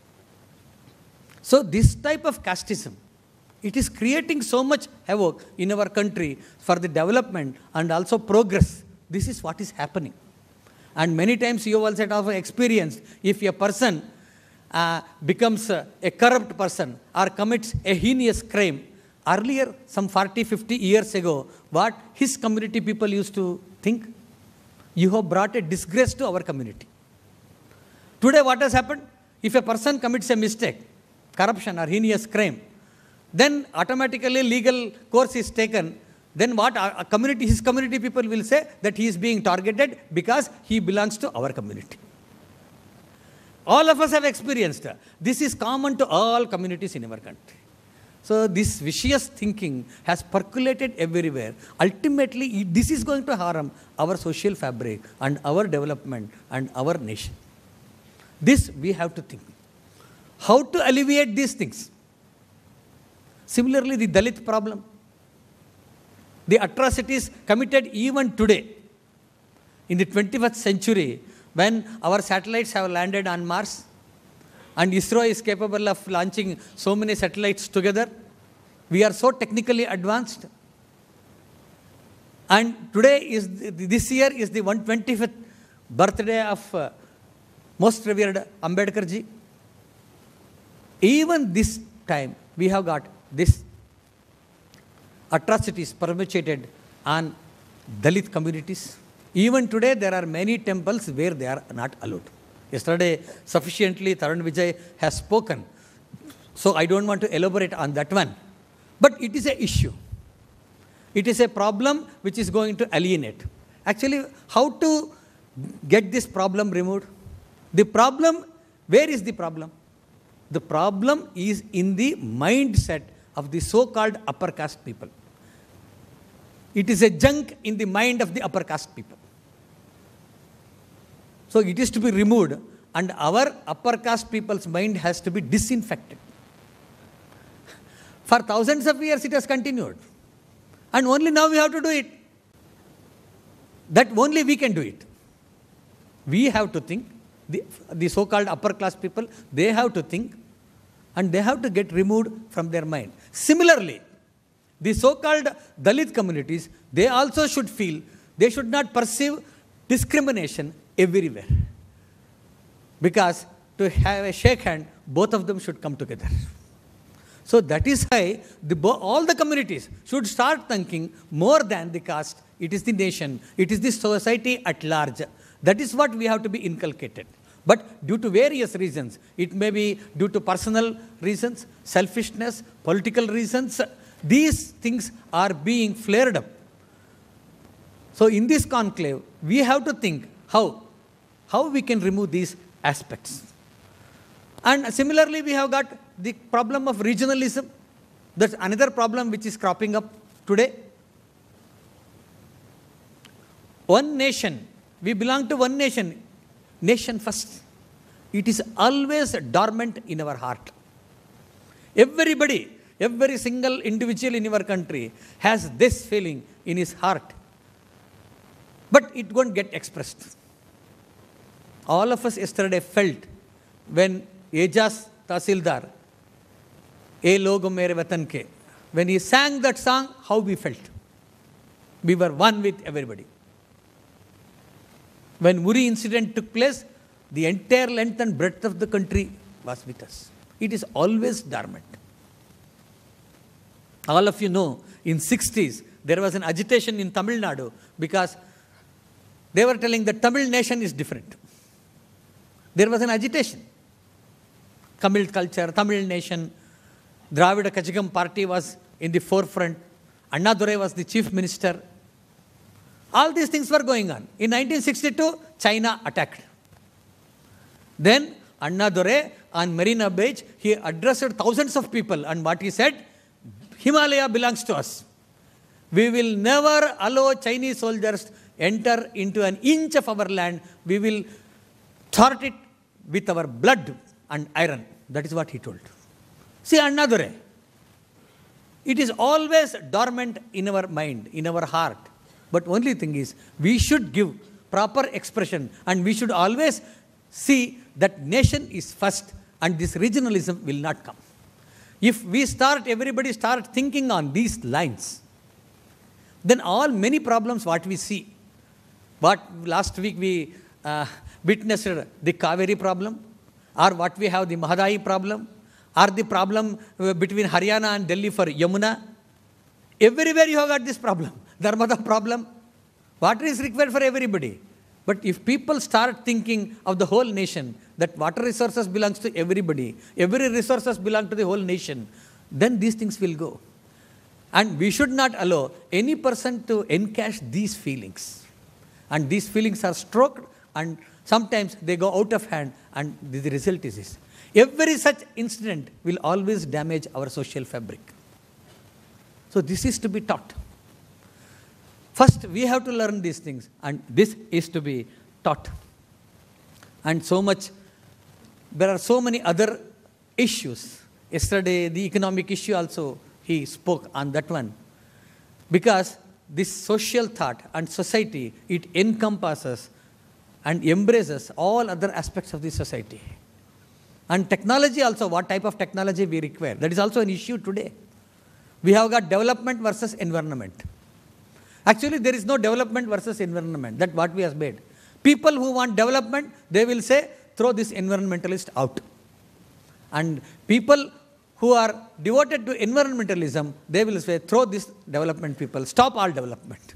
So this type of casteism, it is creating so much havoc in our country for the development and also progress. This is what is happening. And many times you also have experienced, if a person uh, becomes uh, a corrupt person or commits a heinous crime, earlier, some forty, fifty years ago, what his community people used to think? You have brought a disgrace to our community. Today what has happened? If a person commits a mistake, corruption or heinous crime, then automatically legal course is taken. Then what a community, his community people will say that he is being targeted because he belongs to our community. All of us have experienced. This is common to all communities in our country. So this vicious thinking has percolated everywhere. Ultimately, this is going to harm our social fabric and our development and our nation. This we have to think. How to alleviate these things? Similarly, the Dalit problem. The atrocities committed even today, in the twenty-first century, when our satellites have landed on Mars, and ISRO is capable of launching so many satellites together. We are so technically advanced. And today is, this year is the one hundred twenty-fifth birthday of uh, most revered Ambedkar ji. Even this time, we have got this atrocities perpetrated on Dalit communities. Even today, there are many temples where they are not allowed. Yesterday, sufficiently, Tarun Vijay has spoken. So I don't want to elaborate on that one. But it is an issue. It is a problem which is going to alienate. Actually, how to get this problem removed? The problem, where is the problem? The problem is in the mindset of the so-called upper caste people. It is a junk in the mind of the upper caste people. So it is to be removed, and our upper caste people's mind has to be disinfected. For thousands of years it has continued. And only now we have to do it. That only we can do it. We have to think, the, the so-called upper class people, they have to think, and they have to get removed from their mind. Similarly, the so-called Dalit communities, they also should feel, they should not perceive discrimination everywhere. Because to have a shake hand, both of them should come together. So that is why the, all the communities should start thinking more than the caste. It is the nation. It is the society at large. That is what we have to be inculcated. But due to various reasons, it may be due to personal reasons, selfishness, political reasons, these things are being flared up. So in this conclave, we have to think how, how we can remove these aspects. And similarly, we have got the problem of regionalism. That's another problem which is cropping up today. One nation, we belong to one nation, nation first. It is always dormant in our heart. Everybody, every single individual in our country has this feeling in his heart. But it won't get expressed. All of us yesterday felt when Ejas Tahsildar, E Logo Mere Vatan Ke, when he sang that song, how we felt. We were one with everybody. When Muri incident took place, the entire length and breadth of the country was with us. It is always dormant. All of you know, in sixties, there was an agitation in Tamil Nadu because they were telling that Tamil nation is different. There was an agitation. Tamil culture, Tamil nation, Dravida Kachagam party was in the forefront. Annadurai was the chief minister. All these things were going on. In nineteen sixty-two, China attacked. Then Annadurai on Marina Beach, he addressed thousands of people, and what he said, Himalaya belongs to us. We will never allow Chinese soldiers enter into an inch of our land. We will thwart it with our blood and iron. That is what he told. See, Annadurai, it is always dormant in our mind, in our heart. But only thing is, we should give proper expression, and we should always see that nation is first, and this regionalism will not come. If we start, everybody start thinking on these lines, then all many problems what we see, what last week we uh, witnessed the Kaveri problem, or what we have the Mahadayi problem, or the problem between Haryana and Delhi for Yamuna. Everywhere you have got this problem. Dharmada problem. Water is required for everybody. But if people start thinking of the whole nation, that water resources belongs to everybody, every resources belong to the whole nation, then these things will go. And we should not allow any person to encash these feelings. And these feelings are stroked, and sometimes they go out of hand, and the result is this. Every such incident will always damage our social fabric. So this is to be taught. First, we have to learn these things, and this is to be taught. And so much, there are so many other issues. Yesterday, the economic issue also, he spoke on that one. Because this social thought and society, it encompasses and embraces all other aspects of the society. And technology also, what type of technology we require. That is also an issue today. We have got development versus environment. Actually, there is no development versus environment. That's what we have made. People who want development, they will say, throw this environmentalist out. And people who are devoted to environmentalism, they will say, throw this development people, stop all development.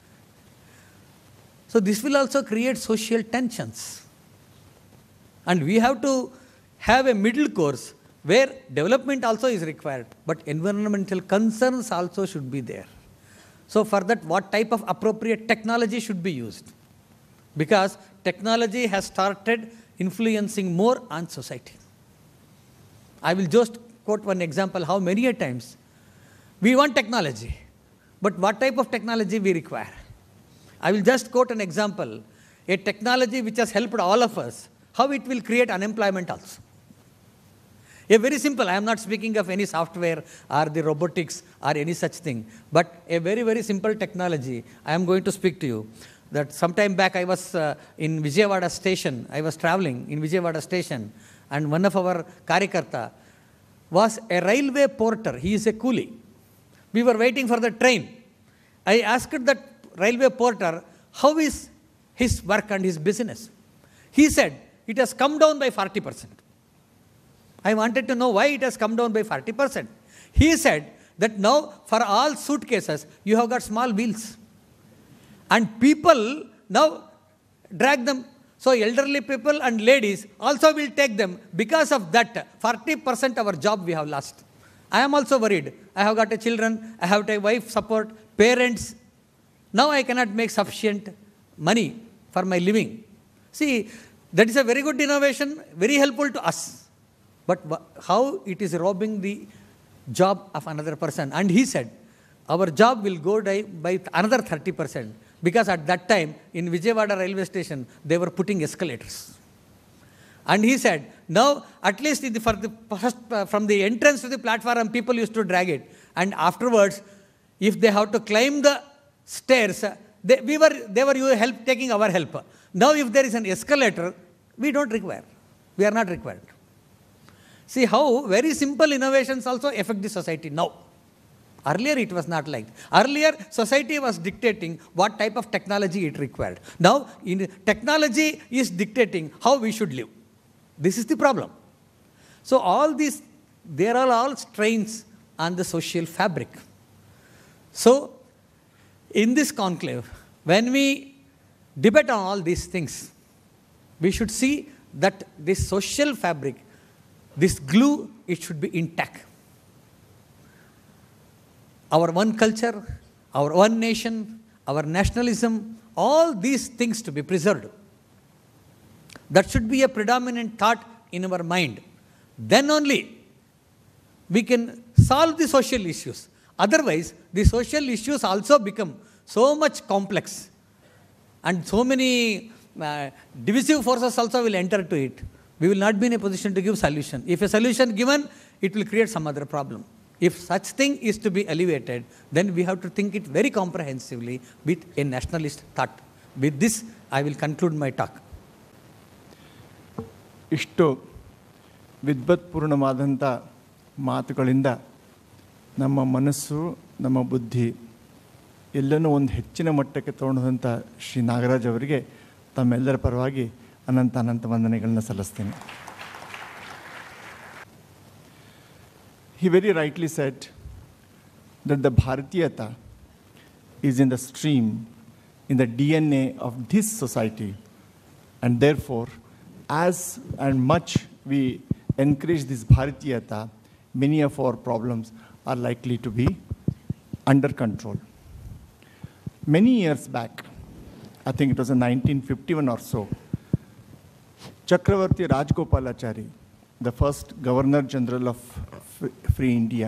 So this will also create social tensions. And we have to have a middle course where development also is required, but environmental concerns also should be there. So for that, what type of appropriate technology should be used? Because technology has started influencing more on society. I will just quote one example, how many a times we want technology, but what type of technology we require? I will just quote an example, a technology which has helped all of us, how it will create unemployment also. A very simple, I am not speaking of any software or the robotics or any such thing, but a very, very simple technology. I am going to speak to you. That sometime back I was uh, in Vijayawada station, I was traveling in Vijayawada station, and one of our Karyakarta was a railway porter. He is a coolie. We were waiting for the train. I asked that railway porter, how is his work and his business? He said, it has come down by forty percent. I wanted to know why it has come down by forty percent. He said that now for all suitcases, you have got small wheels. And people now drag them. So elderly people and ladies also will take them. Because of that, forty percent of our job we have lost. I am also worried. I have got a children, I have a wife support, parents. Now I cannot make sufficient money for my living. See, that is a very good innovation, very helpful to us. But how it is robbing the job of another person. And he said, our job will go by another thirty percent. Because at that time, in Vijayawada railway station, they were putting escalators. And he said, now, at least in the, for the first, uh, from the entrance to the platform, people used to drag it. And afterwards, if they have to climb the stairs, they, we were, they were help, taking our help. Now, if there is an escalator, we don't require. We are not required. See how very simple innovations also affect the society now. Earlier, it was not like that. Earlier, society was dictating what type of technology it required. Now, in technology is dictating how we should live. This is the problem. So, all these, there are all strains on the social fabric. So, in this conclave, when we debate on all these things, we should see that this social fabric, this glue, it should be intact. Our one culture, our one nation, our nationalism, all these things to be preserved. That should be a predominant thought in our mind. Then only we can solve the social issues. Otherwise, the social issues also become so much complex and so many uh, divisive forces also will enter to it. We will not be in a position to give solution. If a solution given, it will create some other problem. If such thing is to be alleviated, then we have to think it very comprehensively with a nationalist thought. With this, I will conclude my talk. ಇಷ್ಟು ವಿದ್ವತ್ಪೂರ್ಣವಾದಂಥ ಮಾತುಗಳಿಂದ ನಮ್ಮ ಮನಸ್ಸು ನಮ್ಮ ಬುದ್ಧಿ ಎಲ್ಲನೂ ಒಂದು ಹೆಚ್ಚಿನ ಮಟ್ಟಕ್ಕೆ ತಗೊಂಡಂಥ ಶ್ರೀ ನಾಗರಾಜ್ ಅವರಿಗೆ ತಮ್ಮೆಲ್ಲರ ಪರವಾಗಿ ಅನಂತ ಅನಂತ ವಂದನೆಗಳನ್ನ ಸಲ್ಲಿಸ್ತೇನೆ. He very rightly said that the Bharatiyata is in the stream, in the D N A of this society, and therefore, as and much we encourage this Bharatiyata, many of our problems are likely to be under control. Many years back, I think it was in nineteen fifty-one or so, Chakravarti Rajgopalachari, the first Governor General of Free India,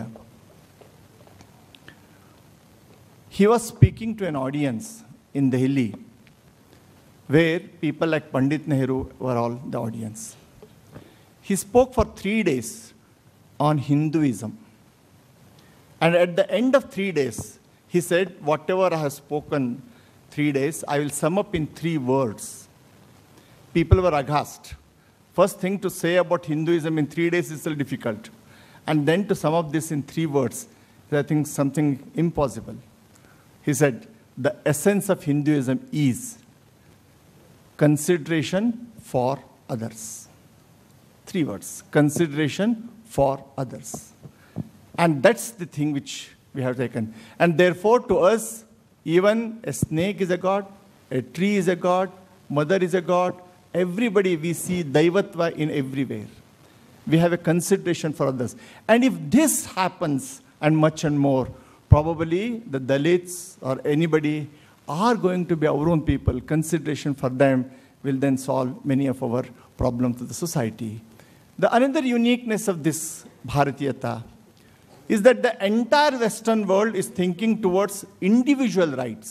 he was speaking to an audience in Delhi where people like Pandit Nehru were all the audience. He spoke for three days on Hinduism. And at the end of three days, he said, whatever I have spoken three days, I will sum up in three words. People were aghast. First thing to say about Hinduism in three days is still difficult. And then to sum up this in three words is, I think, something impossible. He said, the essence of Hinduism is consideration for others. Three words, consideration for others. And that's the thing which we have taken. And therefore, to us, even a snake is a god, a tree is a god, mother is a god, everybody we see Daivatva in everywhere. We have a consideration for others. And if this happens, and much and more, probably the Dalits or anybody are going to be our own people. Consideration for them will then solve many of our problems to the society. The another uniqueness of this Bharatiyata is that the entire Western world is thinking towards individual rights.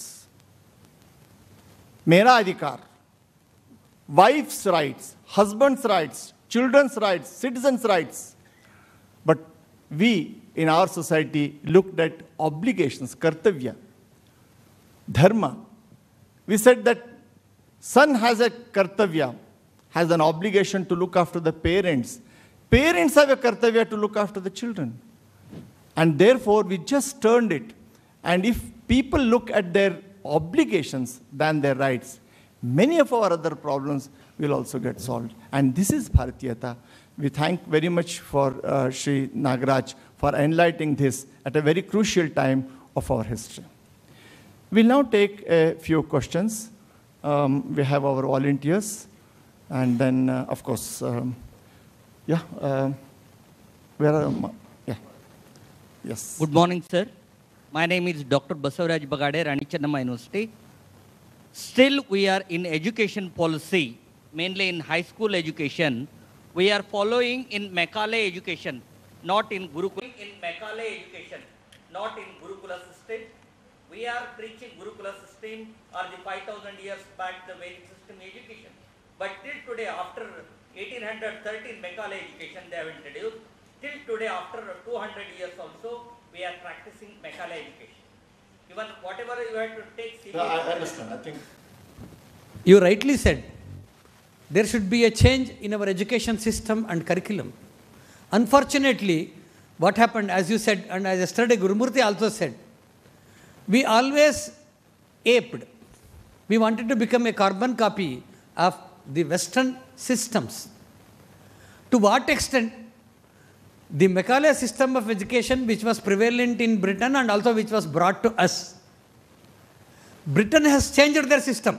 Mera adhikar, wife's rights, husband's rights, children's rights, citizens' rights. But we, in our society, looked at obligations, kartavya, dharma. We said that son has a kartavya, has an obligation to look after the parents. Parents have a kartavya to look after the children. And therefore, we just turned it. And if people look at their obligations than their rights, many of our other problems will also get solved. And this is Bharatiyata. We thank very much for uh, Shri Nagaraj for enlightening this at a very crucial time of our history. We'll now take a few questions. Um, we have our volunteers. And then, uh, of course, um, yeah, uh, where are, yeah, yes. Good morning, sir. My name is Doctor Basavaraj Bagade, Rani Chennamma University. Still, we are in education policy, mainly in high school education. We are following in Macaulay education, not in Gurukula. In Macaulay education, not in Gurukula system. We are preaching Gurukula system or the five thousand years back the Vedic system education. But till today, after eighteen thirteen Macaulay education they have introduced, till today after two hundred years also, we are practicing Macaulay education. Even whatever you have to take seriously. No, I understand, I think. You rightly said, there should be a change in our education system and curriculum. Unfortunately, what happened, as you said, and as yesterday Gurumurthy also said, we always aped. We wanted to become a carbon copy of the Western systems. To what extent? The Macaulay system of education, which was prevalent in Britain and also which was brought to us. Britain has changed their system.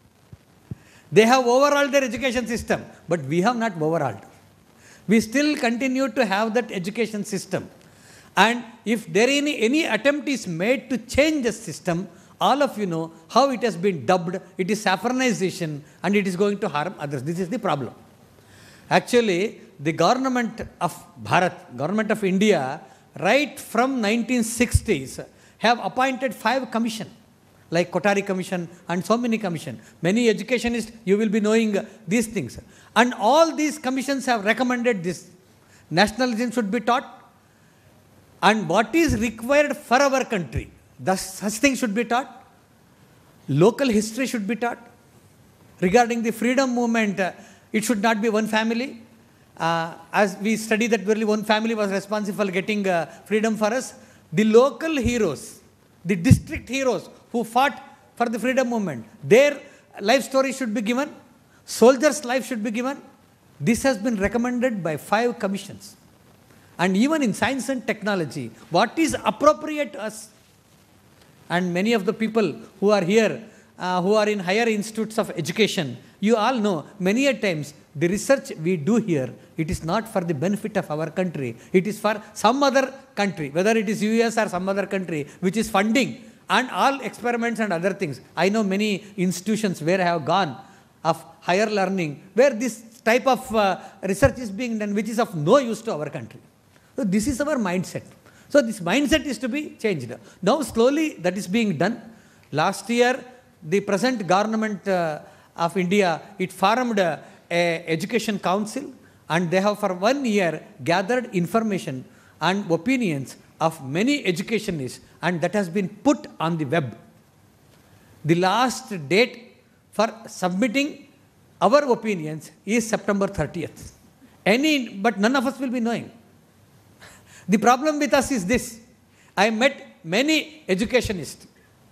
They have overhauled their education system, but we have not overhauled. We still continue to have that education system. And if there any, any attempt is made to change the system, all of you know how it has been dubbed. It is saffronization and it is going to harm others. This is the problem. Actually, the government of Bharat, government of India, right from nineteen sixties, have appointed five commissions, like Kothari Commission and so many commissions. Many educationists, you will be knowing these things. And all these commissions have recommended this. Nationalism should be taught. And what is required for our country, thus such things should be taught. Local history should be taught. Regarding the freedom movement, uh, it should not be one family. Uh, as we study that really one family was responsible for getting uh, freedom for us. The local heroes, the district heroes who fought for the freedom movement, their life story should be given. Soldiers' life should be given. This has been recommended by five commissions. And even in science and technology, what is appropriate to us? And many of the people who are here, uh, who are in higher institutes of education, you all know, many a times, the research we do here, it is not for the benefit of our country. It is for some other country, whether it is U S or some other country, which is funding and all experiments and other things. I know many institutions where I have gone of higher learning, where this type of uh, research is being done, which is of no use to our country. So this is our mindset. So this mindset is to be changed. Now slowly that is being done. Last year, the present government uh, of India, it formed a, a education council, and they have for one year gathered information and opinions of many educationists, and that has been put on the web. The last date for submitting our opinions is September thirtieth. Any, but none of us will be knowing. The problem with us is this. I met many educationists,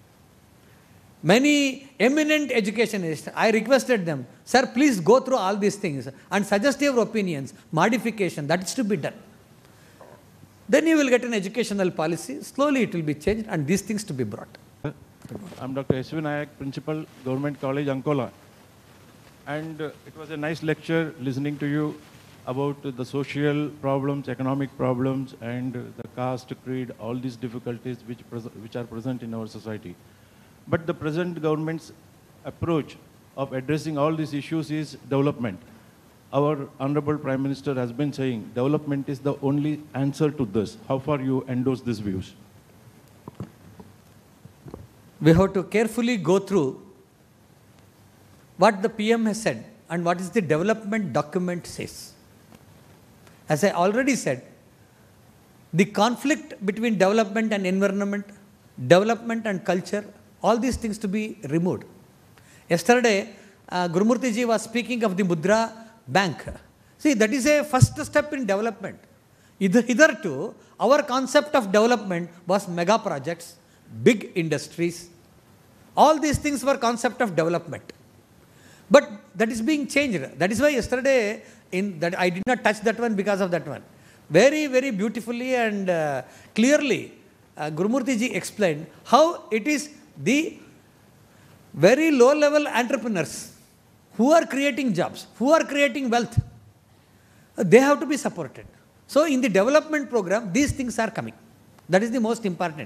many eminent educationists. I requested them, sir, please go through all these things and suggest your opinions, modification, that is to be done. Then you will get an educational policy. Slowly it will be changed and these things to be brought. I'm Doctor S V Nayak, Principal, Government College, Ankola. And uh, it was a nice lecture listening to you about the social problems, economic problems, and the caste, creed, all these difficulties which, which are present in our society. But the present government's approach of addressing all these issues is development. Our Honorable Prime Minister has been saying development is the only answer to this. How far you endorse these views? We have to carefully go through what the P M has said and what is the development document says. As I already said, the conflict between development and environment, development and culture, all these things to be removed. Yesterday, uh, Gurumurthy ji was speaking of the Mudra Bank. See, that is a first step in development. Hitherto, our concept of development was mega projects, big industries. All these things were concept of development. But that is being changed. That is why yesterday, in that I did not touch that one because of that one. Very, very beautifully and uh, clearly, uh, Gurumurthy ji explained how it is the very low-level entrepreneurs who are creating jobs, who are creating wealth. They have to be supported. So in the development program, these things are coming. That is the most important.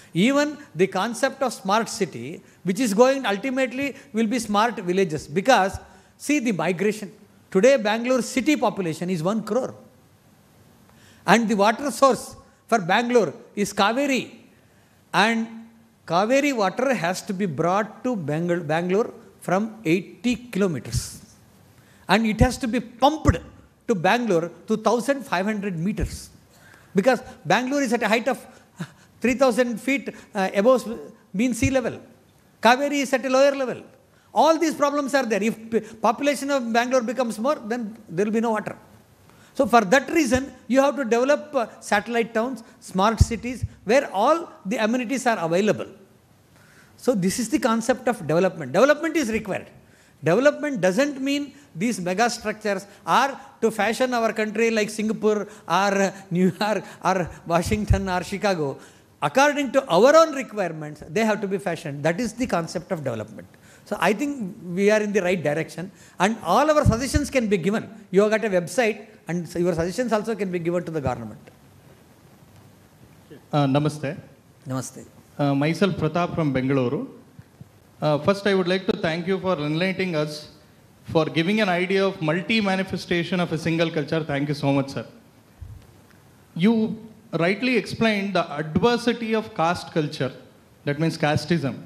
Even the concept of smart city, which is going ultimately will be smart villages, because see the migration. Today Bangalore city population is one crore. And the water source for Bangalore is Kaveri. And Kaveri water has to be brought to Bangalore from eighty kilometers. And it has to be pumped to Bangalore to one thousand five hundred meters. Because Bangalore is at a height of three thousand feet uh, above mean sea level. Kaveri is at a lower level. All these problems are there. If population of Bangalore becomes more, then there will be no water. So for that reason, you have to develop uh, satellite towns, smart cities, where all the amenities are available. So this is the concept of development. Development is required. Development doesn't mean these mega structures are to fashion our country like Singapore or New York or Washington or Chicago. According to our own requirements, they have to be fashioned. That is the concept of development. So I think we are in the right direction, and all our suggestions can be given. You have got a website, and your suggestions also can be given to the government. Uh, namaste. Namaste. Uh, myself Pratap from Bengaluru. Uh, first I would like to thank you for enlightening us, for giving an idea of multi-manifestation of a single culture. Thank you so much, sir. You rightly explained the adversity of caste culture, that means casteism.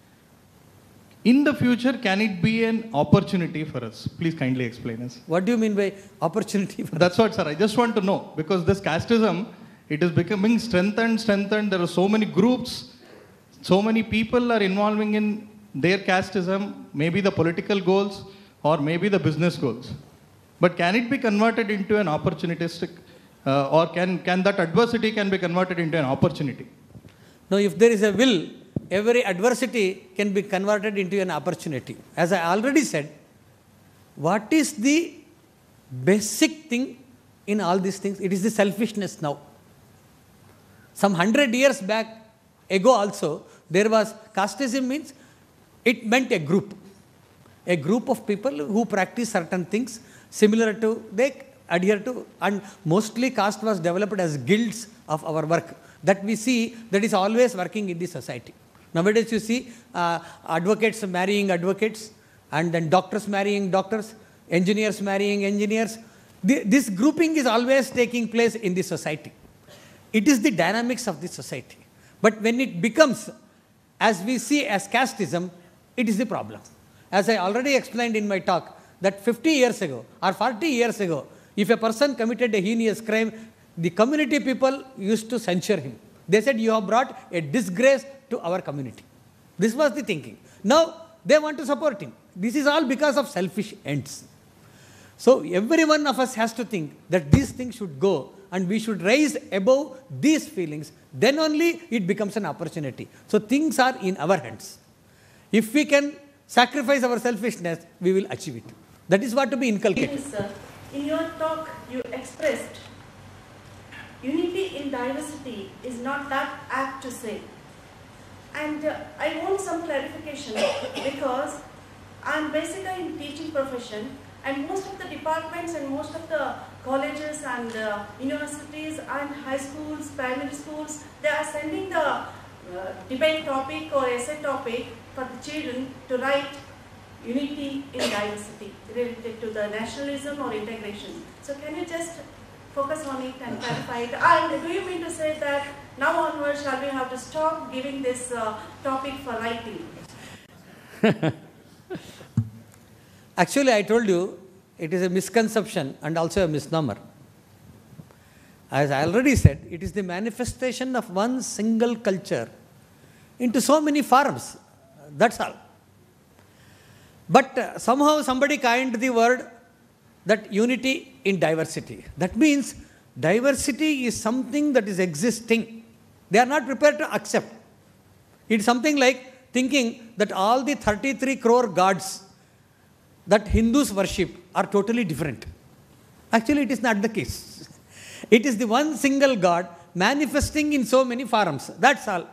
In the future, can it be an opportunity for us? Please kindly explain us. What do you mean by opportunity for That's what, sir. I just want to know, because this casteism, it is becoming strengthened, strengthened. There are so many groups, so many people are involving in their casteism, maybe the political goals or maybe the business goals. But can it be converted into an opportunistic, uh, or can, can that adversity can be converted into an opportunity? No, if there is a will, every adversity can be converted into an opportunity. As I already said, what is the basic thing in all these things? It is the selfishness now. Some hundred years back ago also, there was casteism means it meant a group. A group of people who practice certain things similar to, they adhere to, and mostly caste was developed as guilds of our work. That we see, that is always working in the society. Nowadays you see uh, advocates marrying advocates, and then doctors marrying doctors, engineers marrying engineers. The, this grouping is always taking place in the society. It is the dynamics of the society. But when it becomes, as we see as casteism, it is the problem. As I already explained in my talk, that fifty years ago or forty years ago, if a person committed a heinous crime, the community people used to censure him. They said, you have brought a disgrace to our community. This was the thinking. Now, they want to support him. This is all because of selfish ends. So, every one of us has to think that these things should go, and we should rise above these feelings. Then only it becomes an opportunity. So, things are in our hands. If we can sacrifice our selfishness, we will achieve it. That is what to be inculcated. Yes, sir. In your talk, you expressed unity in diversity is not that apt to say. And uh, I want some clarification because I am basically in teaching profession, and most of the departments and most of the colleges and uh, universities and high schools, primary schools, they are sending the uh, debate topic or essay topic for the children to write unity in diversity related to the nationalism or integration. So can you just focus on it and clarify it? And do you mean to say that now onwards shall we have to stop giving this uh, topic for writing? Actually, I told you, it is a misconception and also a misnomer. As I already said, it is the manifestation of one single culture into so many forms. That's all. But uh, somehow somebody coined the word that unity in diversity. That means diversity is something that is existing. They are not prepared to accept. It's something like thinking that all the thirty-three crore gods that Hindus worship are totally different. Actually, it is not the case. It is the one single God manifesting in so many forms. That's all.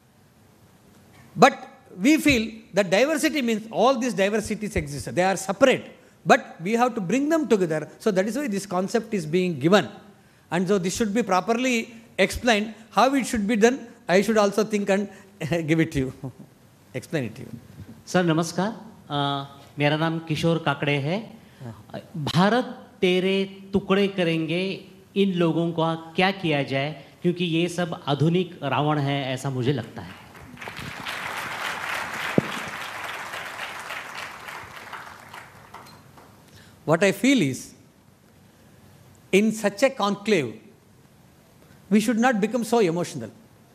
But we feel that diversity means all these diversities exist. They are separate. But we have to bring them together. So that is why this concept is being given. And so this should be properly explained how it should be done I should also think and give it to you, explain it to you. Sir नमस्कार, uh, मेरा नाम किशोर काकड़े है. भारत तेरे टुकड़े करेंगे, इन लोगों का क्या किया जाए, क्योंकि ये सब आधुनिक रावण है ऐसा मुझे लगता है. What I feel is, in such a conclave, we should not become so emotional.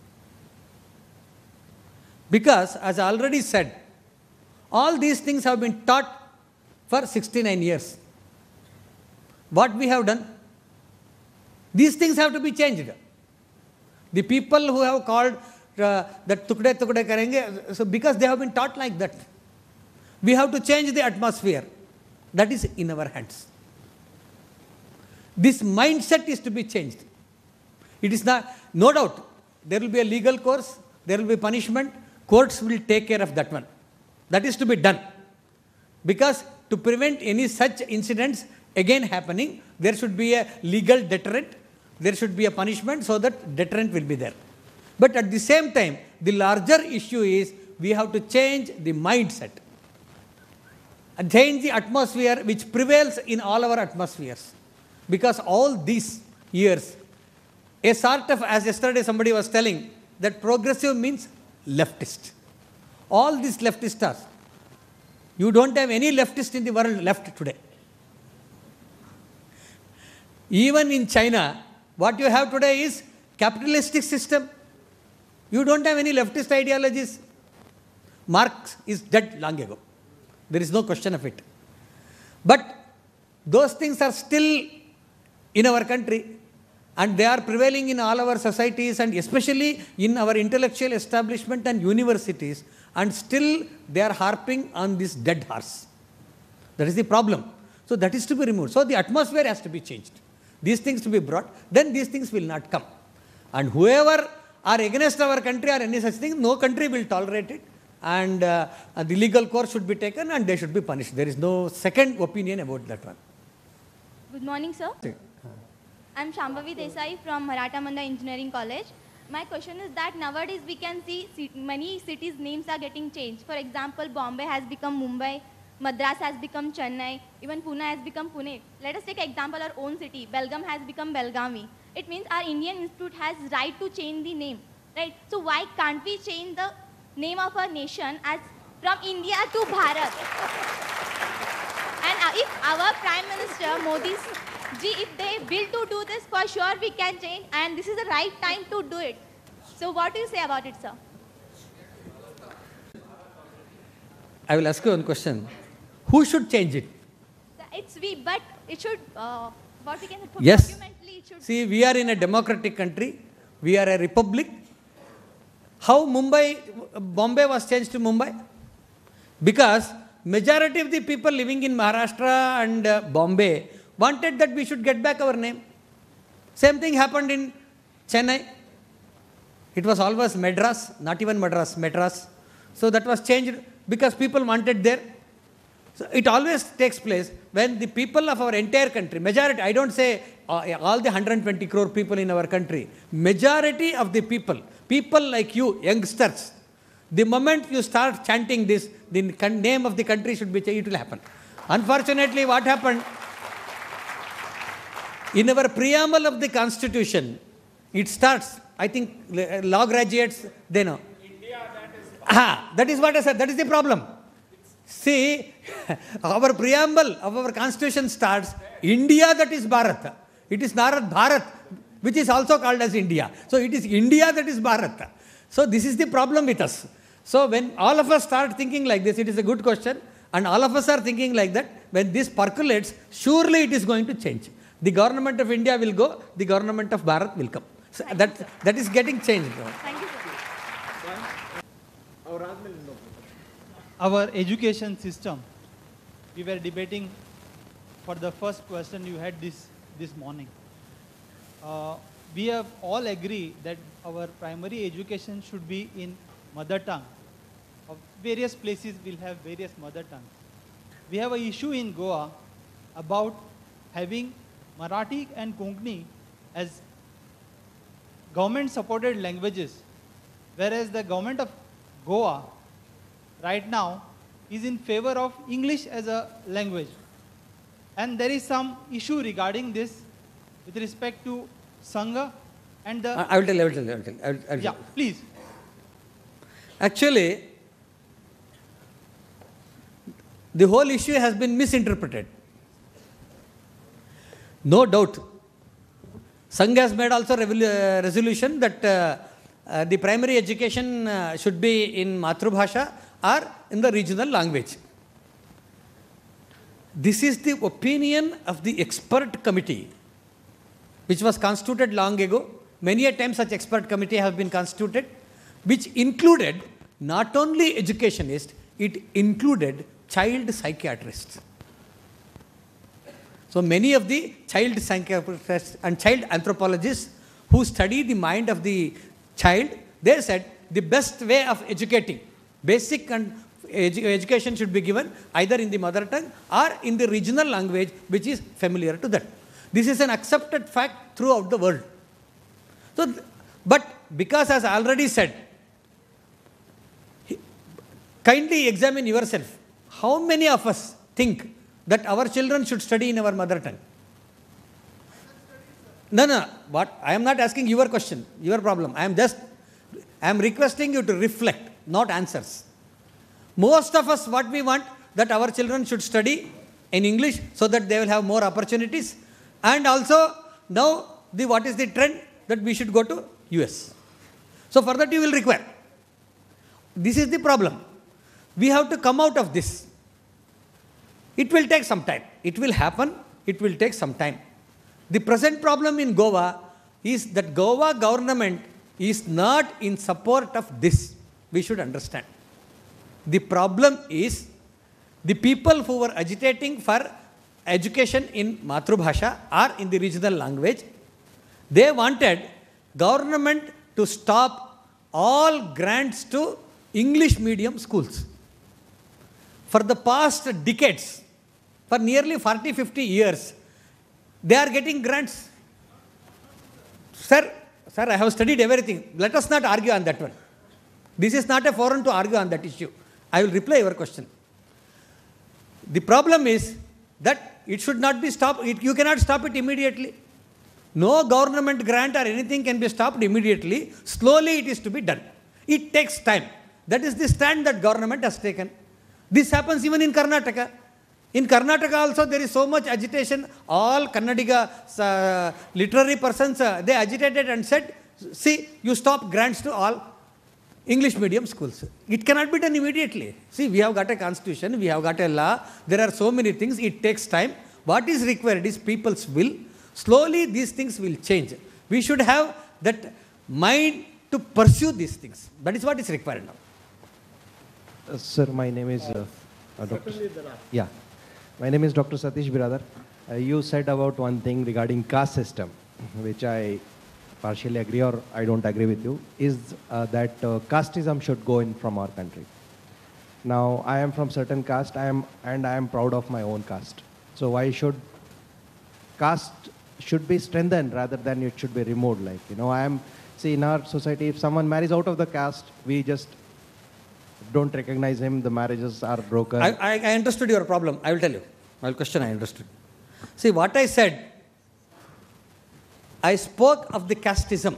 Because, as I already said, all these things have been taught for sixty-nine years. What we have done? These things have to be changed. The people who have called uh, that tukde tukde karenge, so because they have been taught like that, we have to change the atmosphere. That is in our hands. This mindset is to be changed. It is not, no doubt, there will be a legal course, there will be punishment, courts will take care of that one. That is to be done. Because to prevent any such incidents again happening, there should be a legal deterrent, there should be a punishment so that deterrent will be there. But at the same time, the larger issue is we have to change the mindset. And change the atmosphere which prevails in all our atmospheres. Because all these years, a sort of, as yesterday somebody was telling, that progressive means leftist. All these leftists are. You don't have any leftist in the world left today. Even in China, what you have today is capitalistic system. You don't have any leftist ideologies. Marx is dead long ago. There is no question of it. But those things are still in our country and they are prevailing in all our societies and especially in our intellectual establishment and universities, and still they are harping on this dead horse. That is the problem. So that is to be removed. So the atmosphere has to be changed. These things to be brought, then these things will not come. And whoever are against our country or any such thing, no country will tolerate it. And uh, the legal course should be taken and they should be punished. There is no second opinion about that one. Good morning, sir. I am Shambhavi Desai from Maratha Manda Engineering College. My question is that nowadays we can see many cities' names are getting changed. For example, Bombay has become Mumbai, Madras has become Chennai, even Pune has become Pune. Let us take an example our own city. Belgaum has become Belgavi. It means our Indian Institute has right to change the name, right? So why can't we change the name of our nation as from India to Bharat? And uh, if our Prime Minister Modi ji, if they will to do this, for sure we can change, and this is the right time to do it. So what do you say about it, sir? I will ask you one question. Who should change it? It's we, but it should, uh, what we can say, yes. documentally it should. See, we are in a democratic country. We are a republic. How Mumbai, Bombay was changed to Mumbai? Because majority of the people living in Maharashtra and uh, Bombay wanted that we should get back our name. Same thing happened in Chennai. It was always Madras, not even Madras, Madras. So that was changed because people wanted there. So it always takes place when the people of our entire country, majority, I don't say uh, all the one hundred twenty crore people in our country, majority of the people, people like you, youngsters, the moment you start chanting this, the name of the country should be changed, it will happen. Unfortunately, what happened? In our preamble of the Constitution, it starts, I think law graduates, they know. India, that is ah, that is what I said, that is the problem. See, our preamble of our Constitution starts, India, that is Bharat. It is not Bharat, which is also called as India. So it is India, that is Bharat. So this is the problem with us. So when all of us start thinking like this, it is a good question, and all of us are thinking like that, when this percolates, surely it is going to change. The government of India will go, the government of Bharat will come. So that, you, that is getting changed. Thank you, sir. Our education system, we were debating for the first question you had this, this morning. Uh, we have all agreed that our primary education should be in mother tongue. Of various places will have various mother tongues. We have an issue in Goa about having Marathi and Konkani as government supported languages whereas the government of Goa right now is in favor of English as a language. And there is some issue regarding this with respect to Sangha and the... I will tell you, I will tell you, I will tell you. I will, I will yeah, tell you. please. Actually, the whole issue has been misinterpreted. No doubt. Sangha has made also revolu- uh, resolution that uh, uh, the primary education uh, should be in Matrubhasha or in the regional language. This is the opinion of the expert committee, which was constituted long ago. Many a time such expert committee have been constituted, which included not only educationists, it included child psychiatrists. So many of the child psychiatrists and child anthropologists who study the mind of the child, they said the best way of educating, basic and edu- education should be given either in the mother tongue or in the regional language which is familiar to that. This is an accepted fact throughout the world. So, th- but because as I already said, kindly examine yourself. How many of us think that our children should study in our mother tongue? No, no, what? I am not asking your question, your problem. I am just, I am requesting you to reflect, not answers. Most of us, what we want, that our children should study in English so that they will have more opportunities. And also, now, the what is the trend? That we should go to U S. So for that you will require. This is the problem. We have to come out of this. It will take some time. It will happen. It will take some time. The present problem in Goa is that Goa government is not in support of this. We should understand. The problem is the people who were agitating for education in Matrubhasha or in the regional language, they wanted government to stop all grants to English medium schools. For the past decades, for nearly forty, fifty years, they are getting grants. Sir, sir, I have studied everything. Let us not argue on that one. This is not a forum to argue on that issue. I will reply your question. The problem is that it should not be stopped. It, you cannot stop it immediately. No government grant or anything can be stopped immediately. Slowly it is to be done. It takes time. That is the stand that government has taken. This happens even in Karnataka. In Karnataka also there is so much agitation. All Kannadiga uh, literary persons, uh, they agitated and said, see, you stop grants to all English medium schools. It cannot be done immediately. See, we have got a constitution, we have got a law. There are so many things. It takes time. What is required is people's will. Slowly these things will change. We should have that mind to pursue these things. That is what is required now. Uh, sir, my name is uh, uh, Doctor Yeah, my name is Doctor Satish Biradar. Uh, you said about one thing regarding caste system, which I partially agree or I don't agree with you, is uh, that uh, casteism should go in from our country. Now, I am from certain caste, I am and I am proud of my own caste. So why should caste should be strengthened rather than it should be removed? Like, you know, I am, see, in our society, if someone marries out of the caste, we just don't recognize him, the marriages are broken. I, I, I understood your problem. I will tell you. My question I understood. See, what I said, I spoke of the casteism.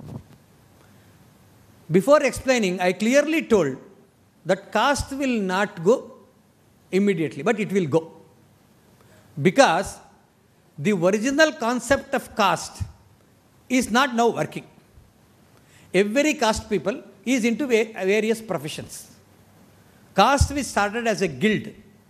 Before explaining, I clearly told that caste will not go immediately, but it will go. Because the original concept of caste is not now working. Every caste people is into various professions. Caste which started as a guild,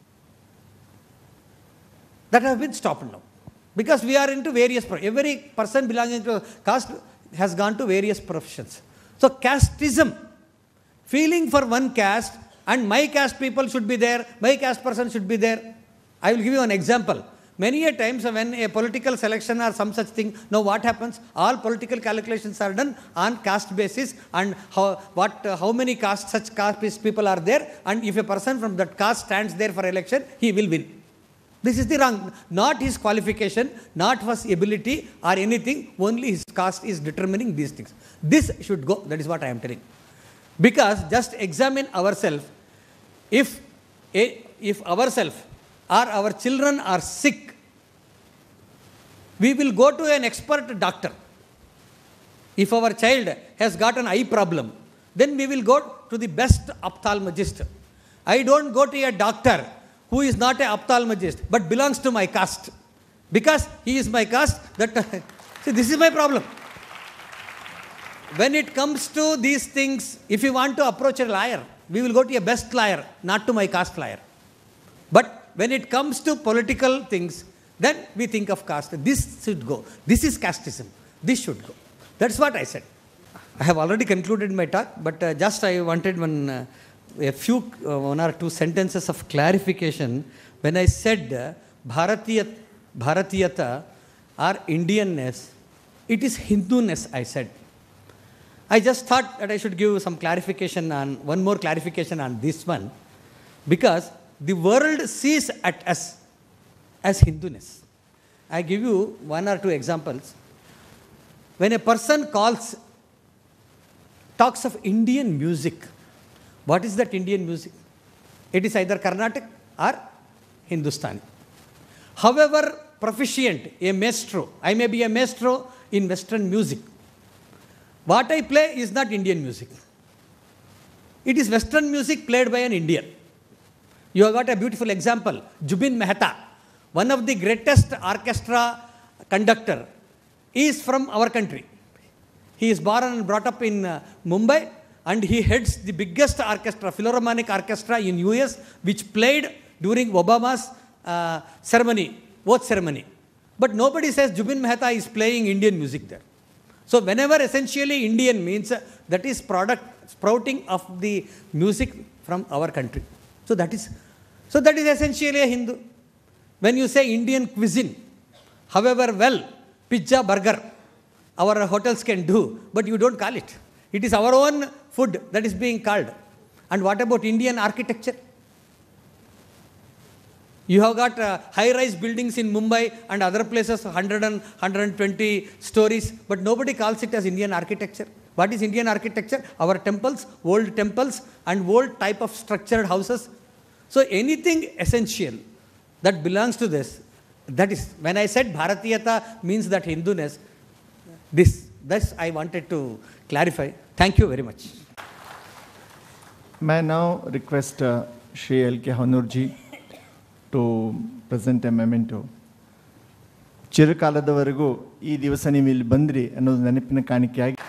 that has been stopped now. Because we are into various, every person belonging to caste has gone to various professions. So casteism, feeling for one caste and my caste people should be there, my caste person should be there. I will give you an example. Many a times when a political selection or some such thing, now what happens? All political calculations are done on caste basis and how, what, uh, how many caste, such caste people are there, and if a person from that caste stands there for election, he will win. This is the wrong. Not his qualification, not his ability or anything, only his caste is determining these things. This should go. That is what I am telling. Because just examine ourselves. If, if ourselves or our children are sick, we will go to an expert doctor. If our child has got an eye problem, then we will go to the best ophthalmologist. I don't go to a doctor who is not an ophthalmologist but belongs to my caste. Because he is my caste, that see, this is my problem. When it comes to these things, if you want to approach a lawyer, we will go to a best lawyer, not to my caste lawyer. But when it comes to political things, then we think of caste. This should go. This is casteism. This should go. That's what I said. I have already concluded my talk, but uh, just I wanted one, uh, a few, uh, one or two sentences of clarification. When I said uh, Bharatiya, Bharatiyata or Indianness, it is Hinduness, I said. I just thought that I should give some clarification on, one more clarification on this one, because the world sees at us as Hinduness. I give you one or two examples. When a person calls, talks of Indian music, what is that Indian music? It is either Carnatic or Hindustani. However proficient, a maestro, I may be a maestro in Western music. What I play is not Indian music. It is Western music played by an Indian. You have got a beautiful example, Jubin Mehta, one of the greatest orchestra conductor, is from our country. He is born and brought up in uh, Mumbai, and he heads the biggest orchestra, Philharmonic Orchestra in U S, which played during Obama's uh, ceremony, oath ceremony. But nobody says Jubin Mehta is playing Indian music there. So whenever essentially Indian means, uh, that is product, sprouting of the music from our country. So that is, so that is essentially a Hindu. When you say Indian cuisine, however well pizza, burger, our hotels can do, but you don't call it. It is our own food that is being called. And what about Indian architecture? You have got uh, high-rise buildings in Mumbai and other places, one hundred and one hundred twenty stories, but nobody calls it as Indian architecture. What is Indian architecture? Our temples, old temples, and old type of structured houses. So anything essential that belongs to this, that is, when I said Bharatiyata means that Hinduness, this, this I wanted to clarify. Thank you very much. May I now request uh, Shri L K Hanurji to present a memento. ಚಿರಕಾಲದವರೆಗೂ ಈ ದಿವಸ ನೀವು ಇಲ್ಲಿ ಬಂದ್ರಿ ಅನ್ನೋದು ನೆನಪಿನ ಕಾಣಿಕೆಯಾಗಿ